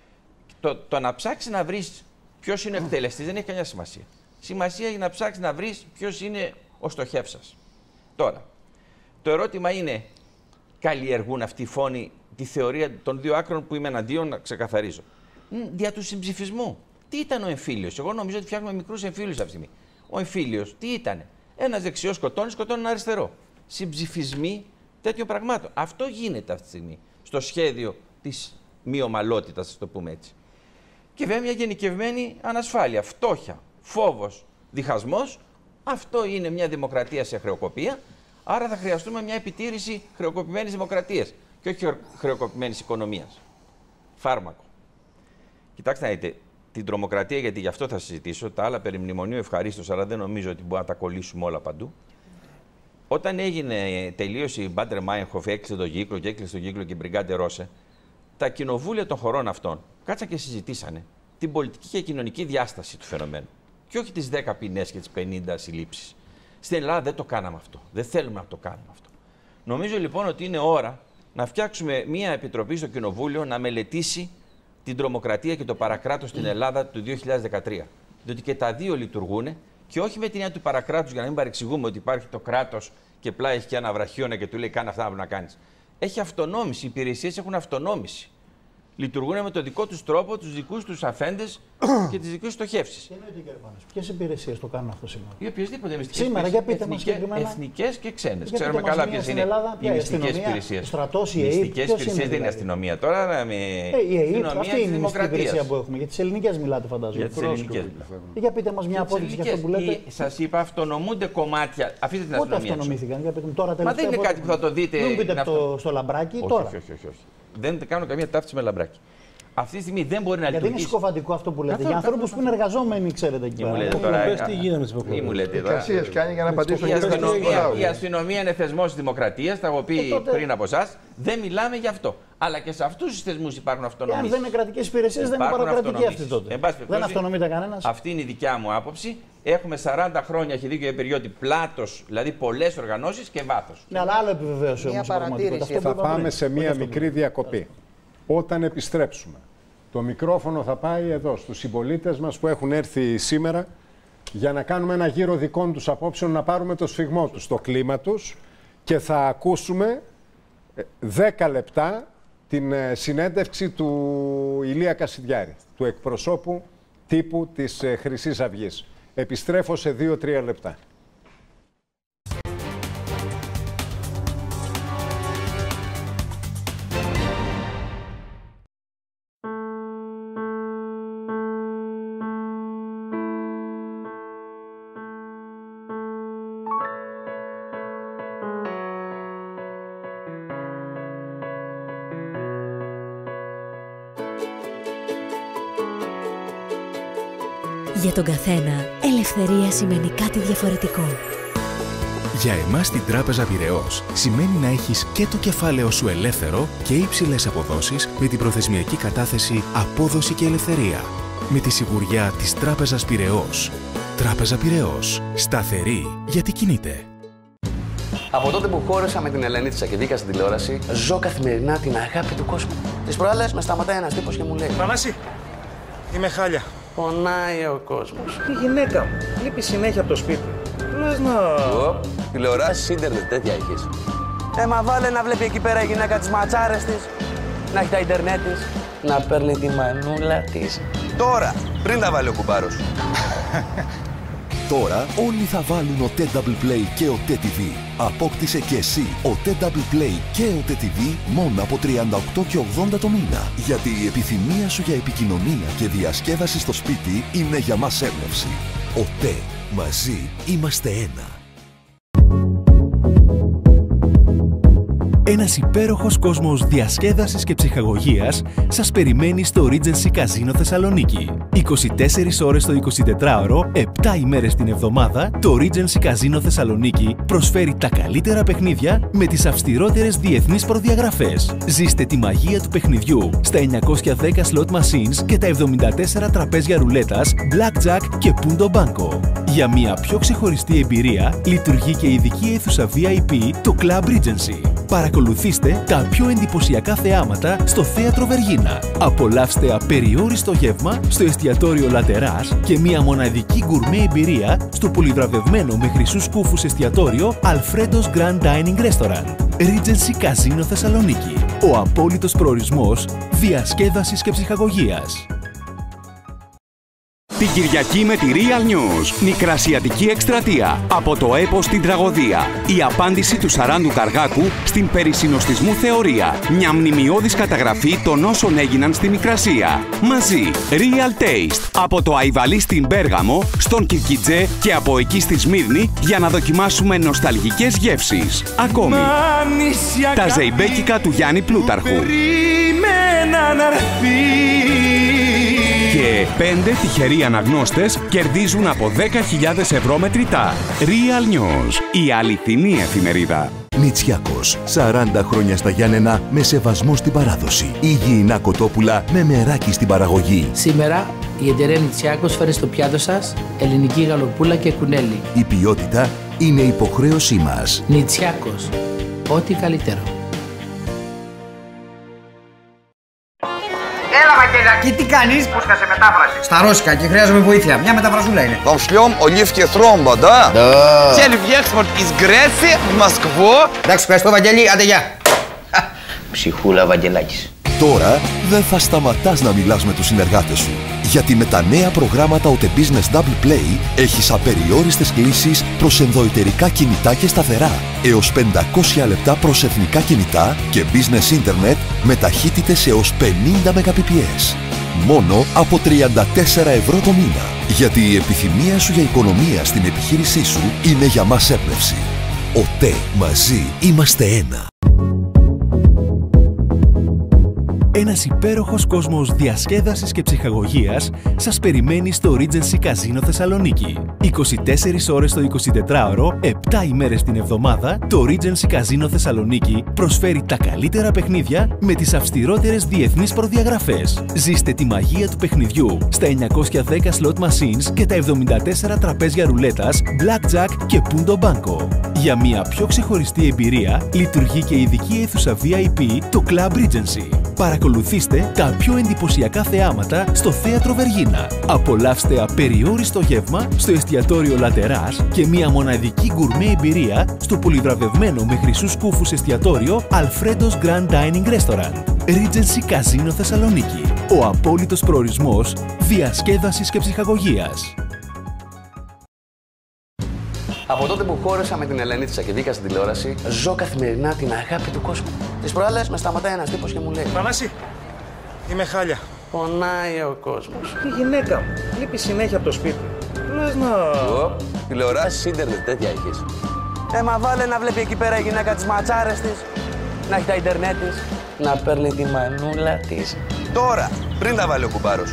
Το να ψάξει να βρεις ποιος είναι ο εκτελεστής δεν έχει καμιά σημασία. Σημασία έχει να ψάξει να βρεις ποιος είναι ο στοχεύσας. Τώρα, το ερώτημα είναι, καλλιεργούν αυτοί οι φόνοι τη θεωρία των δύο άκρων που είμαι εναντίον, να ξεκαθαρίζω. Δια του συμψηφισμού. Τι ήταν ο εμφύλιος? Εγώ νομίζω ότι φτιάχνουμε μικρούς εμφύλιους αυτή τη στιγμή. Ο εμφύλιος τι ήταν? Ένας δεξιός σκοτώνει ένα αριστερό. Συμψηφισμοί τέτοιων πραγμάτων. Αυτό γίνεται αυτή τη στιγμή στο σχέδιο της μη ομαλότητας, ας το πούμε έτσι. Και βέβαια μια γενικευμένη ανασφάλεια, φτώχεια, φόβος, διχασμός. Αυτό είναι μια δημοκρατία σε χρεοκοπία. Άρα θα χρειαστούμε μια επιτήρηση χρεοκοπημένης δημοκρατίας και όχι χρεοκοπημένης οικονομίας. Φάρμακο. Κοιτάξτε να δείτε, την τρομοκρατία, γιατί γι' αυτό θα συζητήσω, τα άλλα περί μνημονίου ευχαρίστως, αλλά δεν νομίζω ότι μπορούμε να τα κολλήσουμε όλα παντού. Όταν τελείωσε η Μπάντερ Μάιενχοφ, έκλεισε τον κύκλο και έκλεισε τον κύκλο και η Μπριγκάντε Ρώσε, τα κοινοβούλια των χωρών αυτών κάτσαν και συζητήσανε την πολιτική και κοινωνική διάσταση του φαινομένου. Και όχι τις 10 ποινές και τις 50 συλλήψεις. Στην Ελλάδα δεν το κάναμε αυτό. Δεν θέλουμε να το κάνουμε αυτό. Νομίζω λοιπόν ότι είναι ώρα να φτιάξουμε μια επιτροπή στο Κοινοβούλιο να μελετήσει την τρομοκρατία και το παρακράτος στην Ελλάδα του 2013. Διότι και τα δύο λειτουργούν και όχι με την έννοια του παρακράτους, για να μην παρεξηγούμε ότι υπάρχει το κράτος και πλά έχει και ένα βραχίωνα και του λέει κάνε αυτά που να κάνεις. Έχει αυτονόμηση, οι υπηρεσίες έχουν αυτονόμηση. Λειτουργούν με τον δικό τους τρόπο, τους δικούς τους αφέντες και τις δικές τους στοχεύσεις. Ποιες υπηρεσίες το κάνουν αυτό σήμερα? Ή οποιασδήποτε μυστικές σήμερα, για πείτε μας συγκεκριμένα. Εθνικές και ξένες. Ξέρουμε καλά ποιες είναι οι μυστικές υπηρεσίες. Στρατός, η ΕΕΠ. Μυστικές υπηρεσίες δεν είναι αστυνομία τώρα. Η ΕΕΠ, αυτή είναι η μυστική υπηρεσία που έχουμε. Για τις ελληνικές μιλάτε, φαντάζομαι. Για τις ελληνικές. Για πείτε μας μια απόδειξη για αυτό που λέτε. Σας είπα, αυτονομούνται κομμάτια. Αυτή την αστυνομία. Πότε αυτονομήθηκαν, για πείτε μου τώρα τελευταία. Μα δεν είναι κάτι που θα το δείτε. Δεν πείτε στο λαμπράκι τώρα. Όχι. Δεν κάνω καμία ταύτιση με λαμπράκι. Αυτή τη στιγμή δεν μπορεί να λειτουργήσει. Γιατί είναι συκοφαντικό αυτό που λέτε. Για ανθρώπους που είναι εργαζόμενοι, ξέρετε εκεί πέρα. Μου λέτε τώρα. Τι γίνεται με τις υποχρεώσεις. Μου λέτε τώρα. Κάνει για να απαντήσω. Η αστυνομία είναι θεσμός της δημοκρατίας. Τα έχω πει πριν από εσάς. Δεν μιλάμε γι' αυτό. Αλλά και σε αυτούς τους θεσμούς υπάρχουν αυτονομίες. Αν δεν είναι κρατικές υπηρεσίες, δεν είναι παρακρατική αυτή τότε. Δεν αυτονομείται κανένας. Αυτή είναι η δικιά μου άποψη. Έχουμε 40 χρόνια, έχει δίκιο η Περιώτη, πλάτος, δηλαδή πολλές οργανώσεις και βάθος. Ναι, αλλά άλλο επιβεβαίωση όμως. Θα πάμε σε μία μικρή διακοπή. Όταν επιστρέψουμε, το μικρόφωνο θα πάει εδώ στους συμπολίτες μας που έχουν έρθει σήμερα για να κάνουμε ένα γύρο δικών τους απόψεων, να πάρουμε το σφιγμό τους, το κλίμα τους και θα ακούσουμε 10 λεπτά την συνέντευξη του Ηλία Κασιδιάρη, του εκπροσώπου τύπου της Χρυσής Αυγής. Επιστρέφω σε 2-3 λεπτά. Για τον καθένα, ελευθερία σημαίνει κάτι διαφορετικό. Για εμάς στην Τράπεζα Πειραιώς σημαίνει να έχεις και το κεφάλαιο σου ελεύθερο και υψηλές αποδόσεις με την προθεσμιακή κατάθεση απόδοση και ελευθερία. Με τη σιγουριά της Τράπεζας Πειραιώς. Τράπεζα Πειραιώς. Σταθερή γιατί κινείται. Από τότε που χώρισα με την Ελενίτσα και βγήκα στην τηλεόραση, ζω καθημερινά την αγάπη του κόσμου. Τις προάλλες με σταματάει ένας τύπος και μου λέει: Θανάση, είμαι χάλια. Πονάει ο κόσμος. Η γυναίκα μου λείπει συνέχεια από το σπίτι. Λες να... Τηλεοράσεις, ίντερνετ, τέτοια έχεις. Μα βάλε να βλέπει εκεί πέρα η γυναίκα τις ματσάρες της, να έχει τα ίντερνετ της, να παίρνει τη μανούλα της. Τώρα, πριν τα βάλει ο κουμπάρος. Τώρα όλοι θα βάλουν ο TED Play και ο TED-TV. Απόκτησε και εσύ ο TED Play και ο TED-TV μόνο από 38,80 το μήνα. Γιατί η επιθυμία σου για επικοινωνία και διασκέδαση στο σπίτι είναι για μας έμπνευση. Ο TED. Μαζί είμαστε ένα. Ένας υπέροχος κόσμος διασκέδασης και ψυχαγωγίας σας περιμένει στο Regency Casino Θεσσαλονίκη. 24 ώρες το 24ωρο, 7 ημέρες την εβδομάδα, το Regency Casino Θεσσαλονίκη προσφέρει τα καλύτερα παιχνίδια με τις αυστηρότερες διεθνείς προδιαγραφές. Ζήστε τη μαγεία του παιχνιδιού στα 910 slot machines και τα 74 τραπέζια ρουλέτας, blackjack και punto banco. Για μια πιο ξεχωριστή εμπειρία, λειτουργεί και ειδική αίθουσα VIP, το Club Regency. Παρακολουθήστε τα πιο εντυπωσιακά θεάματα στο Θέατρο Βεργίνα. Απολαύστε απεριόριστο γεύμα στο εστιατόριο Λατεράς και μια μοναδική γκουρμέ εμπειρία στο πολυβραβευμένο με χρυσούς κούφους εστιατόριο Alfredo's Grand Dining Restaurant. Regency Casino Θεσσαλονίκη. Ο απόλυτος προορισμός διασκέδασης και ψυχαγωγίας. Την Κυριακή με τη Real News. Νικρασιατική εκστρατεία. Από το έπος στην τραγωδία. Η απάντηση του Σαράντου Καργάκου στην περισυνοστισμού θεωρία. Μια μνημιώδης καταγραφή των όσων έγιναν στη Νικρασία. Μαζί. Real Taste. Από το Αϊβαλί στην Πέργαμο, στον Κυρκιτζέ και από εκεί στη Σμύρνη για να δοκιμάσουμε νοσταλγικές γεύσεις. Ακόμη. Τα ζεϊμπέκικα του Γιάννη Πλούταρχου. Και 5 τυχεροί αναγνώστες κερδίζουν από 10.000 ευρώ μετρητά. Real News, η αληθινή εφημερίδα. Νητσιάκος, 40 χρόνια στα Γιάννενα με σεβασμό στην παράδοση. Υγιεινά κοτόπουλα με μεράκι στην παραγωγή. Σήμερα η εταιρεία Νητσιάκος φέρει στο πιάτο σας ελληνική γαλοπούλα και κουνέλι. Η ποιότητα είναι υποχρέωσή μας. Νητσιάκος, ό,τι καλύτερο. Έλα, Βαγγέλη. Βαγγελάκη, τι κάνεις? Πούσκα σε μετάφραση. Στα ρώσικα και χρειάζομαι βοήθεια. Μια μεταφρασούλα είναι. Вам шлем оливки тромба, да? Да. Телевекспорт из Греции в Москву. Εντάξει, ευχαριστώ Βαγγέλη, άντε γεια. Ψυχούλα Βαγγελάκης. Τώρα δεν θα σταματάς να μιλάς με τους συνεργάτες σου. Γιατί με τα νέα προγράμματα OT Business Double Play έχεις απεριόριστες κλήσεις προς ενδοετερικά κινητά και σταθερά, έως 500 λεπτά προς εθνικά κινητά και business internet με ταχύτητες έως 50 Mbps. Μόνο από 34 ευρώ το μήνα. Γιατί η επιθυμία σου για οικονομία στην επιχείρησή σου είναι για μας έμπνευση. OT, μαζί είμαστε ένα. Ένας υπέροχος κόσμος διασκέδασης και ψυχαγωγίας σας περιμένει στο Regency Casino Θεσσαλονίκη. 24 ώρες το 24ωρο, 7 ημέρες την εβδομάδα, το Regency Casino Θεσσαλονίκη προσφέρει τα καλύτερα παιχνίδια με τις αυστηρότερες διεθνείς προδιαγραφές. Ζήστε τη μαγεία του παιχνιδιού στα 910 slot machines και τα 74 τραπέζια ρουλέτας, blackjack και punto banco. Για μια πιο ξεχωριστή εμπειρία, λειτουργεί και ειδική αίθουσα VIP, το Club Regency. Παρακολουθήστε τα πιο εντυπωσιακά θεάματα στο Θέατρο Βεργίνα. Απολαύστε απεριόριστο γεύμα στο εστιατόριο Λατεράς και μια μοναδική γκουρμέ εμπειρία στο πολυβραβευμένο με χρυσούς κούφους εστιατόριο Alfredo's Grand Dining Restaurant. Regency Casino Θεσσαλονίκη. Ο απόλυτος προορισμός διασκέδασης και ψυχαγωγίας. Από τότε που χώреσα με την Ελενίτσα και βγήκα στην τηλεόραση, ζω καθημερινά την αγάπη του κόσμου. Τις προάλλες με σταματάει ένας τύπος και μου λέει: Θανάση, είμαι χάλια. Πονάει ο κόσμος. Η γυναίκα μου λείπει συνέχεια από το σπίτι. Λες να... Τηλεοράσεις, ίντερνετ, τέτοια έχεις. Μα βάλε να βλέπει εκεί πέρα η γυναίκα τις ματσάρες της, να έχει τα ίντερνετ της, να παίρνει τη μανούλα της. Τώρα, πριν τα βάλει ο κουμπάρος.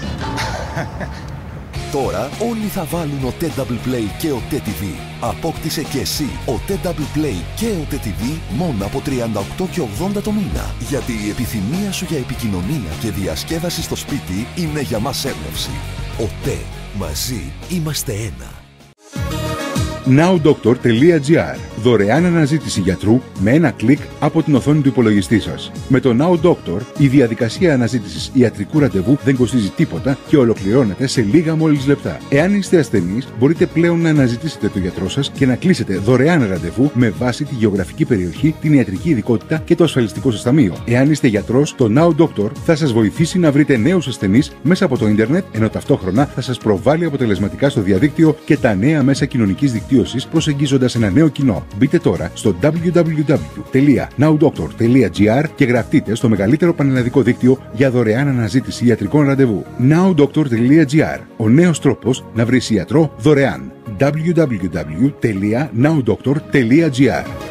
Τώρα όλοι θα βάλουν OT Double Play και OT TV. Απόκτησε και εσύ OT Double Play και OT TV μόνο από 38,80 το μήνα. Γιατί η επιθυμία σου για επικοινωνία και διασκέδαση στο σπίτι είναι για μας έμπνευση. OT, μαζί είμαστε ένα. nowdoctor.gr. Δωρεάν αναζήτηση γιατρού με ένα κλικ από την οθόνη του υπολογιστή σας. Με το Now Doctor, η διαδικασία αναζήτησης ιατρικού ραντεβού δεν κοστίζει τίποτα και ολοκληρώνεται σε λίγα μόλις λεπτά. Εάν είστε ασθενείς, μπορείτε πλέον να αναζητήσετε τον γιατρό σας και να κλείσετε δωρεάν ραντεβού με βάση τη γεωγραφική περιοχή, την ιατρική ειδικότητα και το ασφαλιστικό σας ταμείο. Εάν είστε γιατρός, το Now Doctor θα σας βοηθήσει να βρείτε νέους ασθενείς μέσα από το ίντερνετ, ενώ ταυτόχρονα θα σας προβάλλει αποτελεσματικά στο διαδίκτυο και τα νέα μέσα κοινωνικής δικτύωσης, προσεγγίζοντας ένα νέο κοινό. Μπείτε τώρα στο www.nowdoctor.gr και γραφτείτε στο μεγαλύτερο πανελλαδικό δίκτυο για δωρεάν αναζήτηση ιατρικών ραντεβού. nowdoctor.gr. Ο νέος τρόπος να βρεις ιατρό δωρεάν. www.nowdoctor.gr.